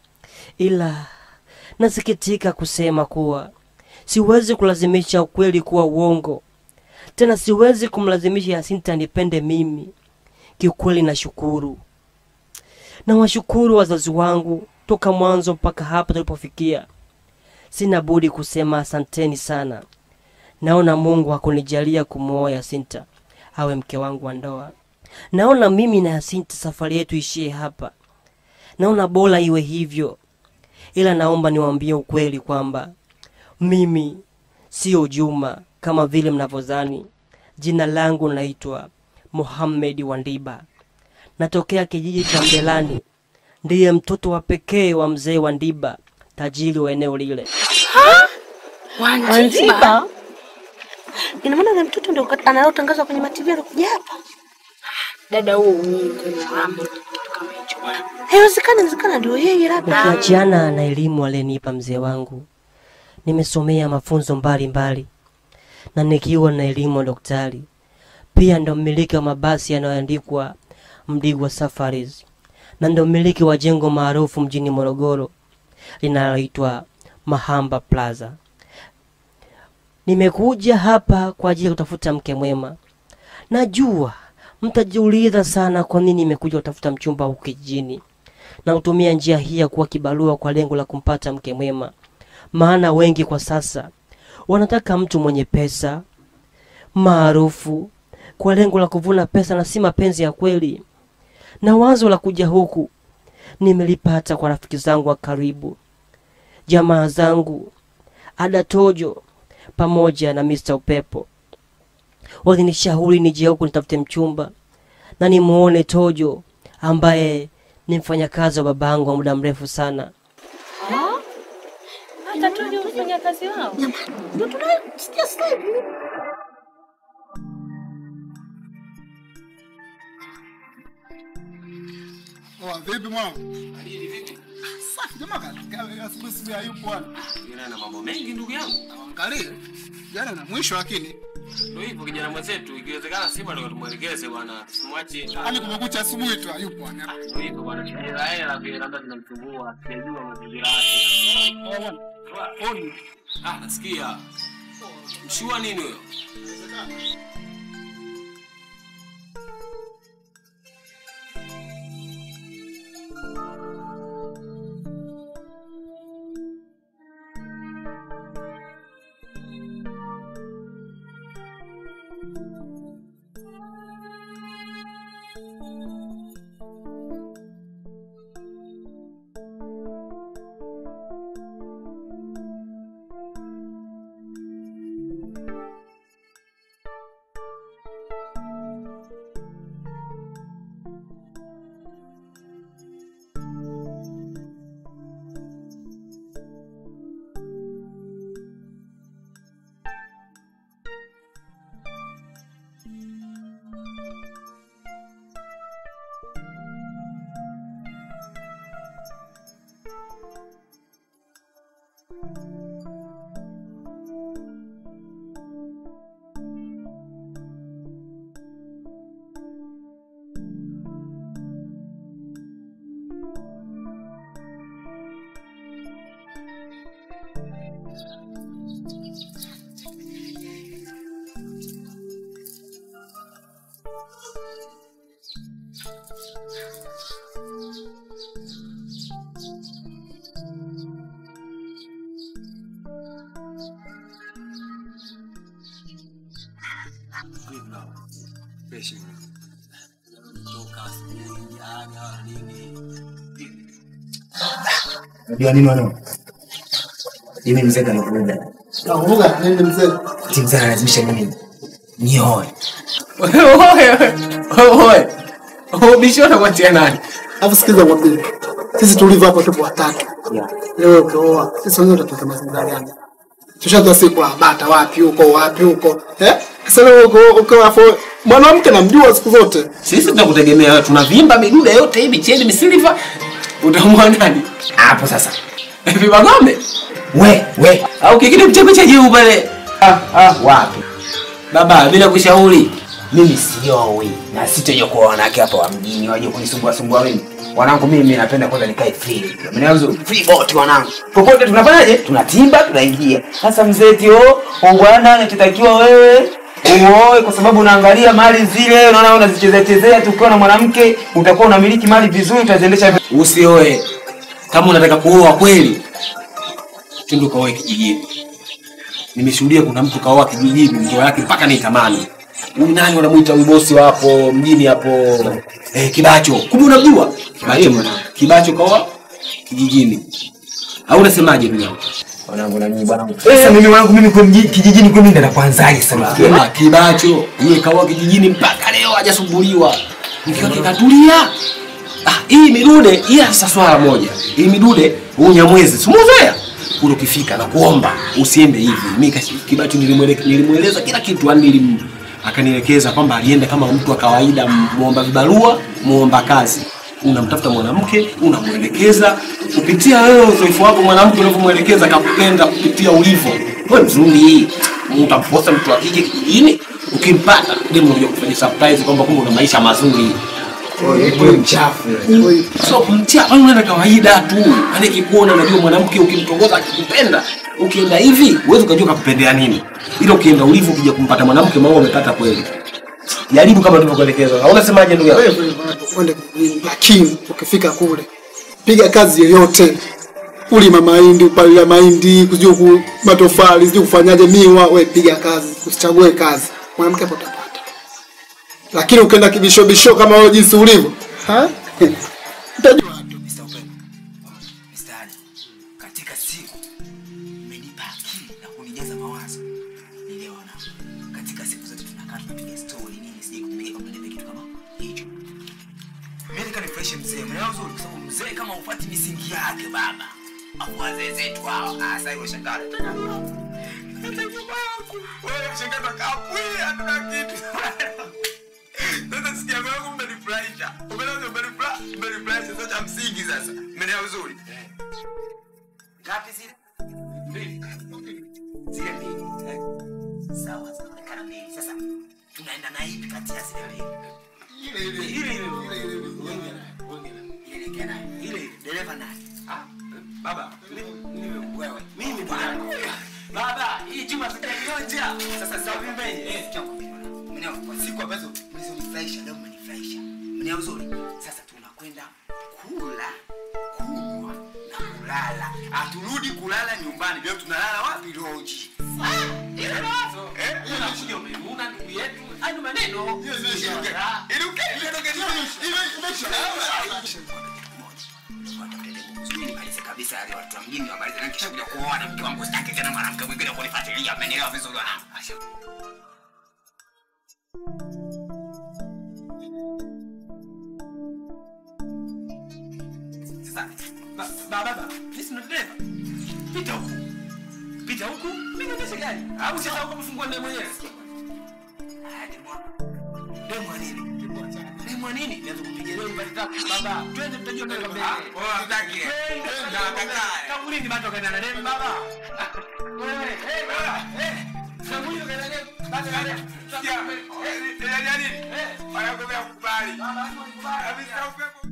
N: nasikitika kusema kuwa siwezi kulazimisha ukweli kuwa uongo. Tena siwezi kumlazimisha Yasinta nipende mimi. Kiukweli nashukuru. Na washukuru wazazi wangu toka mwanzo mpaka hapa tulipofikia. Sina budi kusema asanteni sana. Naona Mungu hakunijalia kumuoa Yasinta awe mke wangu wa ndoa. Naona mimi na Yasinta safari yetu ishie hapa. Naona bora iwe hivyo. Ila naomba niwaambie ukweli kwamba mimi sio Juma kama vile mnavyodhani. Jina langu naitwa Mohamed Wandiba. Natokea kijiji cha Mbelani. Ndiye mtoto wa pekee wa mzee Wandiba, tajiri wa eneo lile.
A: Wandiba? Ina maana yule mtoto ndio anayotangazwa kwenye mativi anakuja hapa?
J: Dada huo Mungu Muhammad kitu kama hicho.
A: Haiwezekani ndio yeye labda.
N: Ukiachana na elimu aliyenipa mzee wangu, nimesomea mafunzo mbalimbali na nikiwa na elimu ya daktari. Pia ndo mmiliki wa mabasi yanayoandikwa Mdigwa Safaris, na ndo mmiliki wa jengo maarufu mjini Morogoro linaloitwa Mahamba Plaza. Nimekuja hapa kwa ajili ya kutafuta mke mwema. Najua mtajiuliza sana kwa nini nimekuja kutafuta mchumba huko kijijini. Na kutumia njia hii ya kuwa kibarua kwa lengo la kumpata mke mwema. Maana wengi kwa sasa wanataka mtu mwenye pesa, maarufu, kwa lengo la kuvuna pesa na si mapenzi ya kweli. Na wazo la kuja huku nimelipata kwa rafiki zangu wa karibu, jamaa zangu Ada Tojo pamoja na Mr. Upepo. Walinishauri nije huku nitafute mchumba na nimuone Tojo ambaye ni mfanyakazi wa babangu wa muda mrefu sana.
J: Hata Tojo mfanyakazi wao?
A: Ndio tunasikia sasa.
G: Vipi mwanangu? Hali vipi? Safi jamaa kana asubuhi hayupo bwana.
C: Yeye ana mambo mengi ndugu yangu.
G: Angalia. Jana na mwisho lakini
C: ndio hivyo kijana mwenzetu, ikiwezekana Simba ndio tumuelekeze bwana. Tusimwache.
G: Yaani kumekucha asubuhi tu hayupo bwana.
C: Ndio hivyo bwana. Hela vile labda tunamchungua, sijajua mazingira yake. Bwana. Oni. Nasikia. Mshua nini huyo?
B: Unajua nini wana? Mimi mzee kanavuga.
G: Kavuga nende mzee.
B: Timzana lazimisha mimi. Nioe.
M: Oe. Bishona kwa tia nani?
G: Alafu sikiza mwambie. Sisi tulivyo hapa tupo watatu. Leo ukioa, sisi wenyewe tutatoka mazingira gani? Tushaanza siku bata wapi huko. Sasa leo uko hapo mwanamke namjua siku zote.
M: Sisi tunakutegemea wewe, tunavimba midude yote hivi cheni misiliva. Utamuoa nani?
F: Hapo sasa.
M: Viva ng'ombe?
F: We.
M: Au kingine mcheko cha jeu pale.
F: Wapi?
M: Baba, bila kushauri.
F: Mimi sioi na sitoje kwa wanawake hapa wa mjini waje kunisumbua mimi. Wanangu mimi napenda kwanza nikae free. Mnaanza free boat wanangu. Popote tunafanyaje? Tunatimba, tunaingia. Sasa mzee tio, bwana anatakiwa wewe uoe kwa sababu unaangalia mali zile, unaona unazichezea tukiwa na mwanamke, utakuwa unamiliki mali vizuri, utaziendesha.
M: Usioe. Kama unataka kuoa kweli, twende kaoe kijijini. Nimeshuhudia kuna mtu kaoa kijijini, ndoa yake mpaka nitamani. Huyu nani wanamuita huyu bosi hapo mjini hapo? Kibacho. Kumbe unajua? Kibacho kaoa kijijini. Au unasemaje ndugu yangu?
F: Wanangu na mimi bwana. Sasa mimi wanangu mimi kwa kijijini kwa mimi ndo nakuanzaje sasa?
M: Kibacho, yeye kaoa kijijini mpaka leo hajasumbuliwa. Mke wake katulia. Hii midude, hii sasa swala moja. Hii midude unyamwezi. Simuzoea. Kule ukifika na kuomba usiende hivi. Mimi Kibacho nilimweleza kila kitu akanielekeza kwamba alienda kama mtu wa kawaida, muomba vibarua, muomba kazi. Unamtafuta mwanamke, unamuelekeza kupitia wewe uzoefu wako, mwanamke unavyomuelekeza akakupenda kupitia ulivyo. Wewe mzuri, utamposa mtu akije kijijini, ukimpata ndio mmoja kufanya surprise kwamba kumbe una maisha mazuri.
F: Wewe mchafu.
M: Sio kumtia, unaenda kawaida tu. Yaani kikuona unajua mwanamke ukimtongoza akikupenda, ukienda hivi, uweze kujua kakupendea nini. Ila ukienda ulivyo ukija kumpata mwanamke mambo umepata kweli. Jaribu kama tulivyokuelekeza. Unasemaje ndugu yangu?
G: Wewe uende kijijini, lakini ukifika kule piga kazi yoyote. Ulima mahindi, upalila mahindi, kujua matofali, sijui kufanyaje miwa, wewe piga kazi, usichague kazi. Mwanamke hapo utapata. Lakini ukienda kibisho kama wewe jinsi ulivyo, utajua tu.
F: Mr. Upendo. Mr. Ali, katika siku umenipa akili na kunijaza mawazo. Niliona katika siku zote tunakaa tunapiga story nini sije kupiga kwa mbele kitu kama hicho. Mimi nikanifresh mzee, mnaona uzuri kwa sababu mzee kama ufuati misingi yake baba. Au wazee zetu hao, sasa hiyo shangara tena. Wewe shangara kapwi hatuna kitu. Sasa sikia wangu mmenifurahisha. Umenifurahisha sasa msingi sasa. Umeelewa vizuri? Ngapi zile? Mbili. Zile mbili. Sawa, zinaonekana mbili. Sasa tunaenda na ipi kati ya zile mbili? Ile dereva nani? Baba, wewe. Mimi bwana. Baba, hii Juma sitakionja. Sasa mimi mwenyewe kwa siku ambazo mlizonifurahisha leo mmenifurahisha. Mwenyewe uzuri. Sasa tunakwenda kula, kunywa na kulala. Aturudi kulala nyumbani. Leo tunalala wapi? Loji. Ile wazo. Unakuja umeuna ndugu yetu. Hayo maneno. Ile Nikalise kabisa yale watu wa mjini wamaliza na kisha kuja kuoa na mke wangu sitaki tena mwanamke mwingine kunifuatilia. Amenielewa vizuri wanangu. Baba, listen to driver. Pita huku. Mimi naendesha gari. Au sasa huko mfungua ndani mwenyewe. Demo nini? Demo nini? Nianza kupiga leo bali tatu baba. Twende tutajua mbele mbele. Poa hataki. Kama nini bado kaenda na demo baba? Wewe, baba. Kama nini kaenda na demo? Bado kaenda. Sikia. Nini? Wanakwambia kukubali. Baba, nikubali. Kabisa upepo.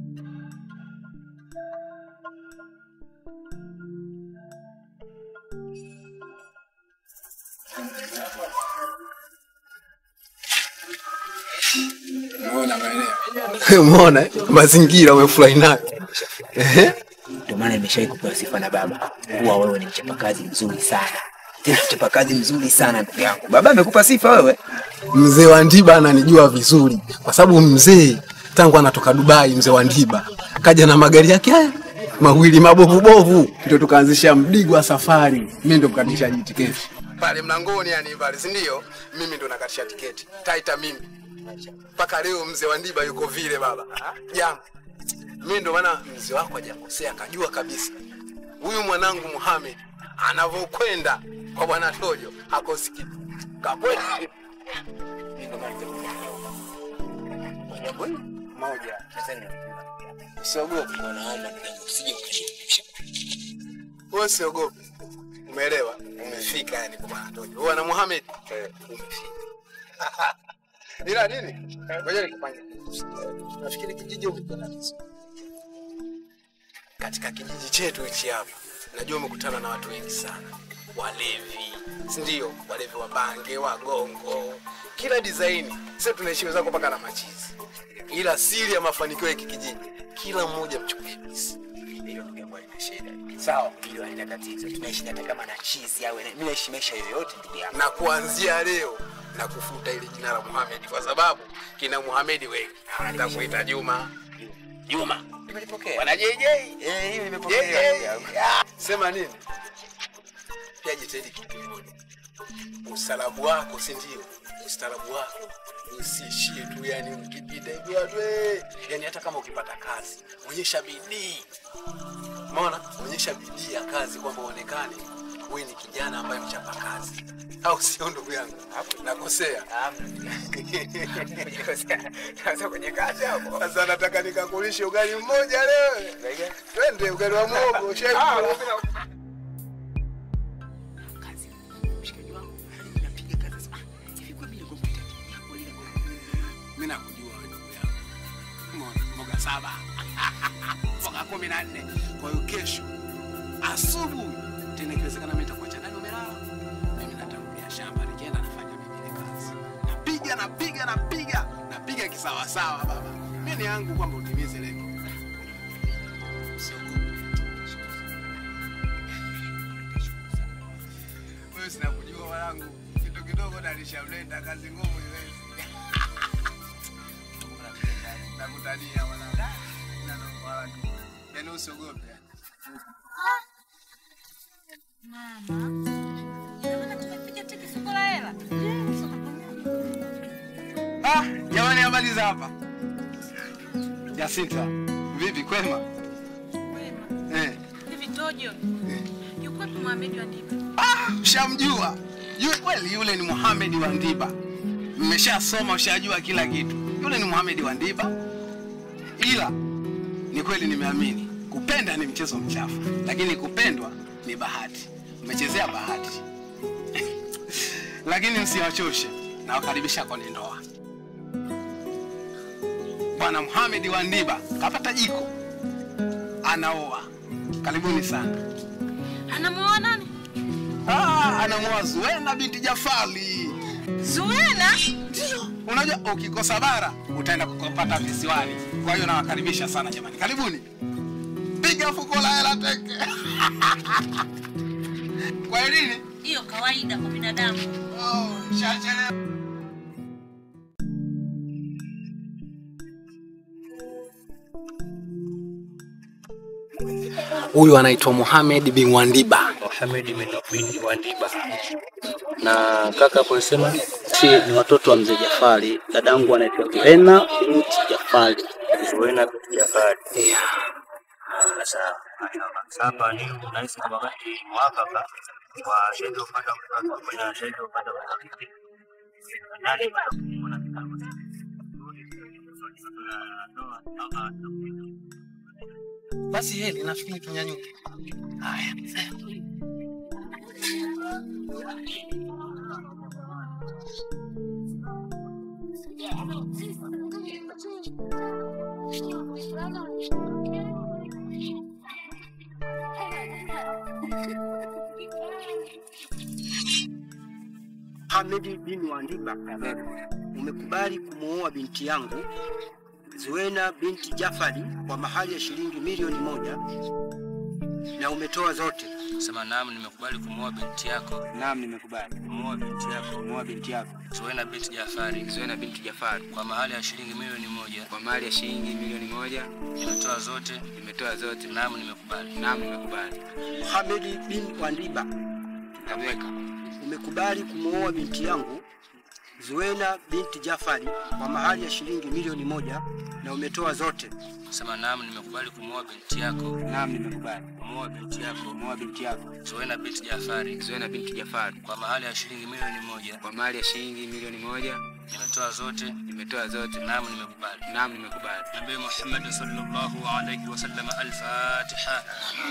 G: Umeona mazingira umefurahi nayo.
F: Ndio maana nimeshawahi kupewa sifa na baba kuwa wewe ni mchapakazi mzuri sana. Tena mchapakazi mzuri sana ndugu yangu. Baba amekupa sifa wewe?
G: Mzee wa Ndiba ananijua vizuri kwa sababu mzee tangu anatoka Dubai, mzee wa Ndiba kaja na magari yake haya mawili mabovu ndio tukaanzisha mdigo wa safari. Mimi ndo mkatisha tiketi pale mlangoni, yani pale, si ndio? Mimi ndo nakatisha tiketi taita mimi. Paka leo mzee wa Ndiba yuko vile baba. Jambo. Mimi ndo maana mzee wako hajakosea, akajua kabisa huyu mwanangu Muhammad anavyokwenda kwa bwana Tojo hakosi kitu. Kabwe. Mimi ndo maana moja sasa Usiogope.
E: Naomba ndugu usije ukanipisha.
G: Wewe usiogope. Umeelewa? Umefika yani kwa bwana Tojo. Wewe na Mohamed umefika. Ila nini? Ngoja nikufanye. Nafikiri kijiji umekutana nacho. Katika kijiji chetu hichi hapa, najua umekutana na watu wengi sana. Walevi, si ndio? Walevi wa bange, wa gongo, kila design. Sasa tunaishi wenzako mpaka na machizi. Ila siri ya mafanikio ya kijiji, kila mmoja mchukue pisi.
E: Hiyo ndio ambayo ina shida. Sawa, hiyo haina tatizo. Tunaishi hata kama na cheese au mimi naishi maisha yoyote ndugu yangu.
G: Na kuanzia leo na kufuta ile jina la Mohamed kwa sababu kina Mohamed wengi. Nitakuita Juma.
E: Juma. Nimelipokea.
G: Wana JJ.
E: Hiyo nimepokea.
G: Sema nini? Pia jitahidi kitu kimoja. Usalabu wako si ndio? Ustaarabu wako usiishie tu yani ukipita hivi watu yani hata kama ukipata kazi onyesha bidii. Umeona? Onyesha bidii ya kazi kwamba uonekane wewe ni kijana ambaye mchapa kazi. Au sio ndugu yangu? Nakosea.
E: Sasa kwenye kazi hapo.
G: Sasa nataka nikakulishe ugali mmoja leo. Twende ugali wa muhogo, shefu. Mimi nakujua wewe ndugu yangu. Mboga 7. Mboga 14. Kwa hiyo kesho asubuhi tena ikiwezekana mimi nitakuacha ndani umelala. Mimi natangulia shamba nikienda nafanya mimi kazi. Napiga kisawa sawa baba. Mimi ni yangu kwamba utimize lengo. Wewe sina kujua wanangu. Kitu kidogo nalishamlenda kazi ngumu ile. Nakutania wanangu. Yaani usiogope.
H: Mama. Jamani tumepiga tiki soko la hela.
G: Jamani habari za hapa? Jacinta. Vipi kwema?
H: Wema. Hivi Tojo. Yuko wapi Mohamed wa Ndiba?
G: Shamjua. Yule kweli yule ni Mohamed wa Ndiba. Mmeshasoma ushajua kila kitu. Yule ni Mohamed wa Ndiba. Ila ni kweli nimeamini. Kupenda ni mchezo mchafu, lakini kupendwa ni bahati. Umechezea bahati. Lakini msiwachoshe na wakaribisha kwenye ndoa. Bwana Mohamed wa Ndiba kapata jiko. Anaoa. Karibuni sana.
H: Anamuoa nani?
G: Anamuoa Zuena binti Jafari.
H: Zuena?
G: Ndio. Unajua ukikosa bara utaenda kupata visiwani. Kwa hiyo nawakaribisha sana jamani. Karibuni. Piga fuko la hela teke. Kwa nini?
H: Hiyo kawaida kwa binadamu.
G: Shachelewa. Huyu anaitwa Mohamed bin Wandiba.
C: Mohamed bin Wandiba. Na kaka hapo alisema si ni watoto wa mzee Jafari. Dadangu anaitwa Zuena binti Jafari. Zuena binti Jafari. Sasa hapa ni unahisi kwa wakati mwafaka wa shedo upande wa mtoto kwenye shedo upande wa kike. Nani kuna kitabu.
G: Basi heli nafikiri tunyanyuke. Haya.
N: Mohamed bin Wandiba, umekubali kumuoa binti yangu Zuena binti Jafari kwa mahali ya shilingi milioni 1 na umetoa zote.
C: Sema naam, nimekubali kumuoa binti yako.
F: Naam, nimekubali
C: kumuoa binti yako.
F: Kumuoa binti yako
C: Zuena binti Jafari.
F: Zuena binti Jafari
C: kwa mahali ya shilingi milioni 1.
F: Kwa mahali ya shilingi milioni 1.
C: Nimetoa zote.
F: Nimetoa zote.
C: Naam, nimekubali.
F: Naam, nimekubali.
N: Mohamed bin Wandiba,
F: naweka
N: umekubali kumuoa binti yangu Zuena binti Jafari kwa mahali ya shilingi milioni 1 na umetoa zote.
C: Sema naam, nimekubali kumuoa binti yako.
F: Naam, nimekubali
C: kumuoa binti yako.
F: Kumuoa binti yako
C: Zuena binti Jafari.
F: Zuena binti Jafari
C: kwa mahali ya shilingi milioni 1.
F: Kwa mahali ya shilingi milioni 1.
C: Nimetoa zote.
F: Nimetoa zote.
C: Naam, nimekubali.
F: Naam, nimekubali.
C: Nabii Muhammad sallallahu alayhi wasallam, al-Fatiha.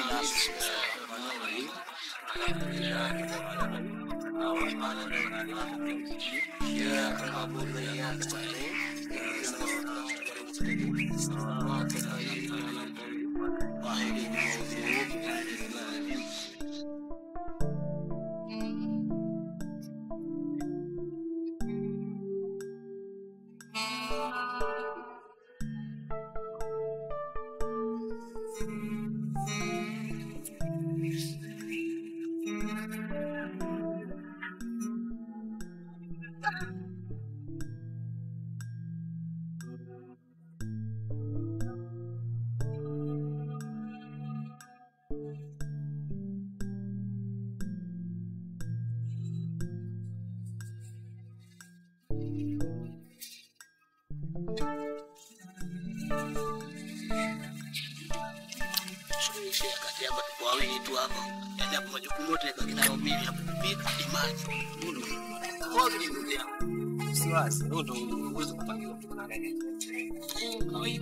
M: Wawili tu hapa. Yaani hapo majukumu yote yabaki nayo mimi hapo kupika imani. Kwa nini ndio? Siwasi, ndio uwezo kupangiwa mtu kana gani? Kawaida.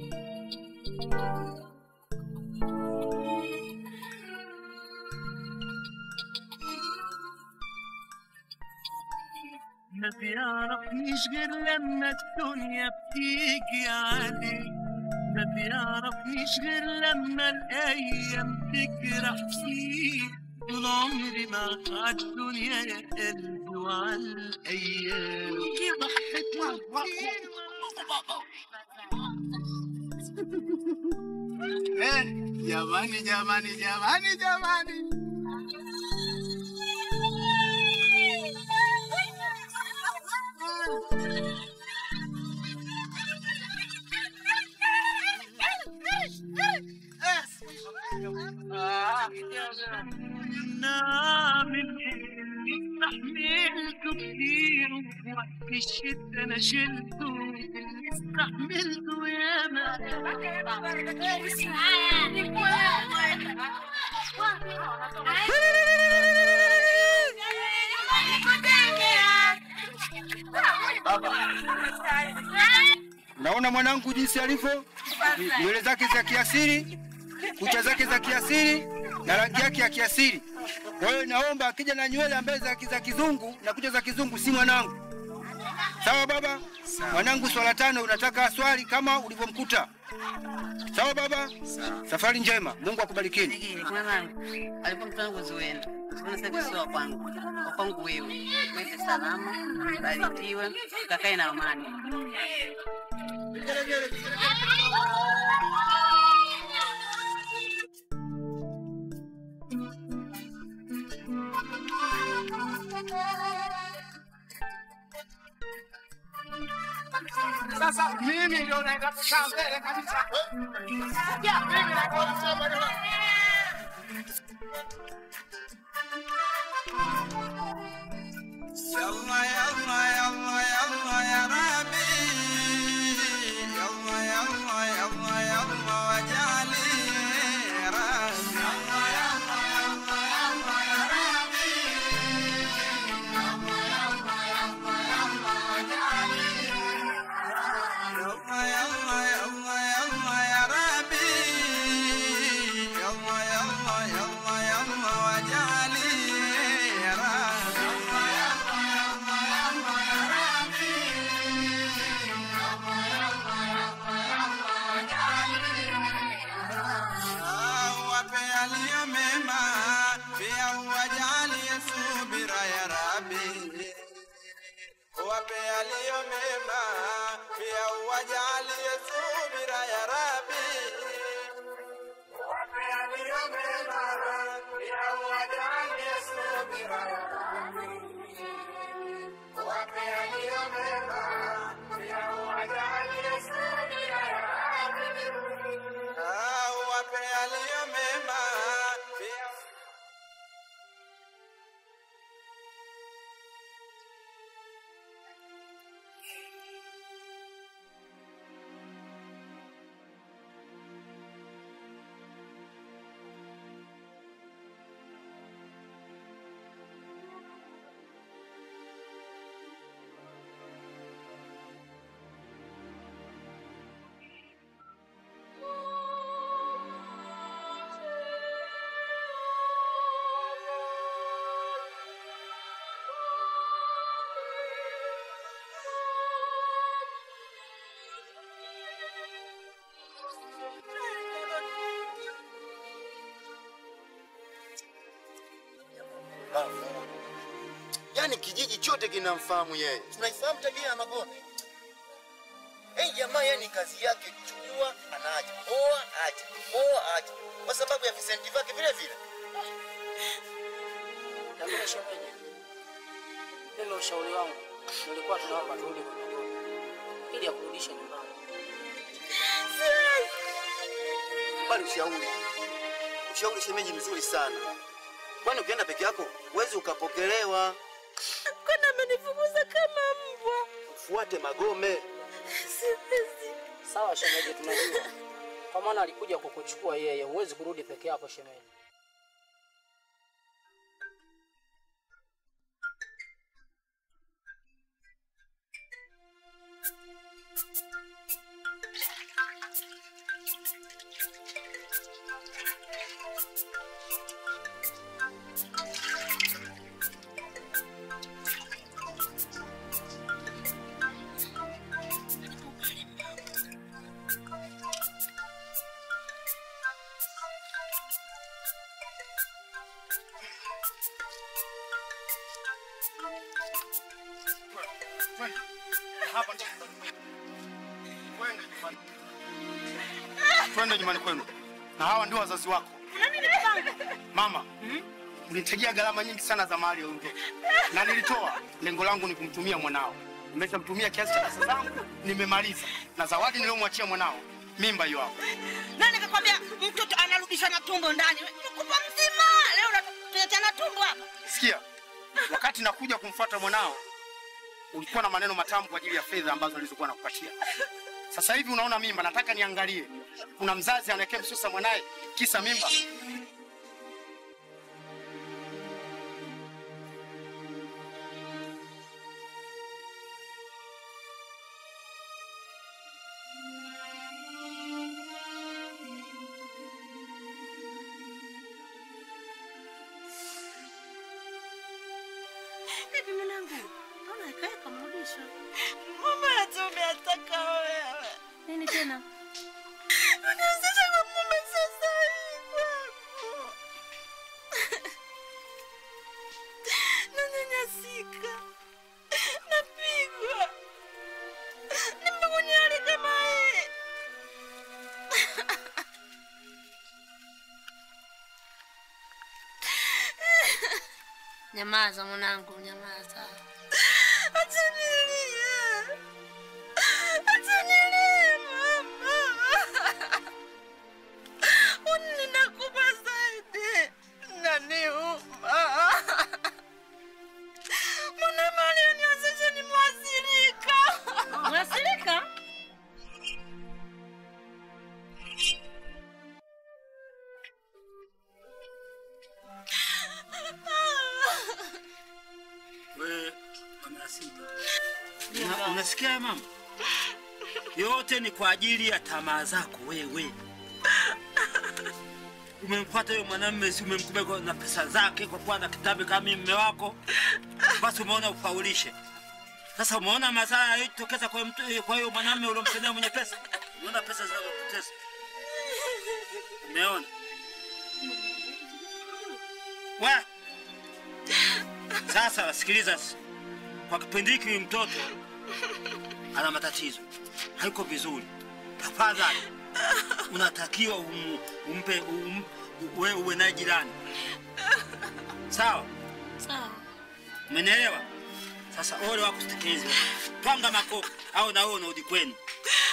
O: ما بيعرفنيش غير لما الدنيا بتيجي عليه، ما بيعرفنيش غير لما الايام تجرح فيه. طول عمري مع الدنيا يا قلبي وعلى الايام
G: Jamani, jamani, jamani, jamani.
O: نعمل ايه؟ استحملته كتير وقت الشدة انا شلته، اللي استحملته ياما.
B: Naona mwanangu jinsi alivyo, nywele zake za kiasili, kucha zake za kiasili na rangi yake ya kiasili. Kwa hiyo naomba akija na nywele ambazo za kizungu na kucha za kizungu si mwanangu. Sawa baba? Sawa. Mwanangu swala 5 unataka swali kama ulivyomkuta. Sawa baba? Sawa. Safari njema. Mungu akubarikini.
P: Mwanangu, alipomtangu Zuena. Zuena sasa sio kwangu. Kwangu wewe. Wewe salama, barikiwe, kakae na amani.
G: Sasa mimi ndio naenda kukaa mbele kabisa. Mimi naenda kusema ndio.
O: Yalla yalla yalla yalla ya Rabbi, yalla yalla yalla yalla wajali Rabbi, yalla yalla yalla yalla ya Rabbi, yalla yalla yalla yalla wajali Rabbi, yalla yalla yalla ya Rabbi, yalla yalla yalla yalla wajali Rabbi. Wape yaliyo mema, pia uwajalie subira ya Rabbi. Wape yaliyo mema, pia uwajalie subira ya Rabbi. Wape yaliyo mema, pia uwajalie subira ya Rabbi. Wape yaliyo mema, pia uwajalie subira ya Rabbi. Wape yaliyo mema, pia
G: mpumbavu. Yaani kijiji chote kinamfahamu yeye. Tunaifahamu tabia ya Magome. Jamaa yani kazi yake kuchukua anaacha. Oa acha. Oa acha. Kwa sababu ya visenti vyake vile vile.
C: Lakini shemeji, mimi ushauri wangu nilikuwa tunaomba turudi kwa Magome ili akurudishe nyumbani.
G: Bali ushauri. Ushauri shemeji mzuri sana. Kwani ukienda peke yako huwezi ukapokelewa.
A: Kwani amenifukuza kama mbwa.
G: Fuate Magome.
A: Siwezi.
C: Sawa shemeji, tunajua. Kwa maana alikuja kukuchukua yeye, huwezi kurudi peke yako shemeji.
B: Twende nyumbani kwenu. Na hawa ndio wazazi wako. Mama, ulinitegea gharama nyingi sana za mali ya mtoto. Na nilitoa, lengo langu ni kumtumia mwanao. Nimeshamtumia kiasi cha pesa zangu, nimemaliza. Na zawadi niliyomwachia mwanao, mimba hiyo hapo.
A: Nani kakwambia mtoto anarudishwa na tumbo ndani? Mkupa mzima. Leo unatuletea na tumbo hapa.
B: Sikia. Wakati nakuja kumfuata mwanao, ulikuwa na maneno matamu kwa ajili ya fedha ambazo nilizokuwa nakupatia. Sasa hivi unaona mimba, nataka niangalie. Kuna mzazi anawekea msusa mwanae kisa mimba?
A: Bibi mwanangu, mbona ikae kamrudisha? Mama ataka wewe. Nini tena? Unazisha kwa mume sasa hivi. Nanyanyasika. Napigwa. Nimekunyali kama hii. Nyamaza mwanangu, nyamaza. Acha nilie. Acha nilie mama. Uninakupa zaidi. Naniuma. Mwana mali uniozesha ni mwasirika. Mwasirika?
D: Wewe mama Simba. Unasikia mama? Yote ni kwa ajili ya tamaa zako wewe. Umempata yule mwanamume, si umemkubali na pesa zake kwa kuwa na kitabu kama mume wako. Basi umeona ufaulishe. Sasa umeona madhara yaliyotokeza kwa mtu, kwa hiyo mwanamume uliyomsaidia mwenye pesa. Umeona pesa zinazopoteza. Umeona? Wa sasa sikiliza, kwa kipindi hiki mtoto ana matatizo, haiko vizuri. Tafadhali unatakiwa umpe wewe uwe naye jirani, sawa?
A: Sawa.
D: Umenielewa? Sasa ole wako sitikize, twanga makofi au na wewe unarudi kwenu.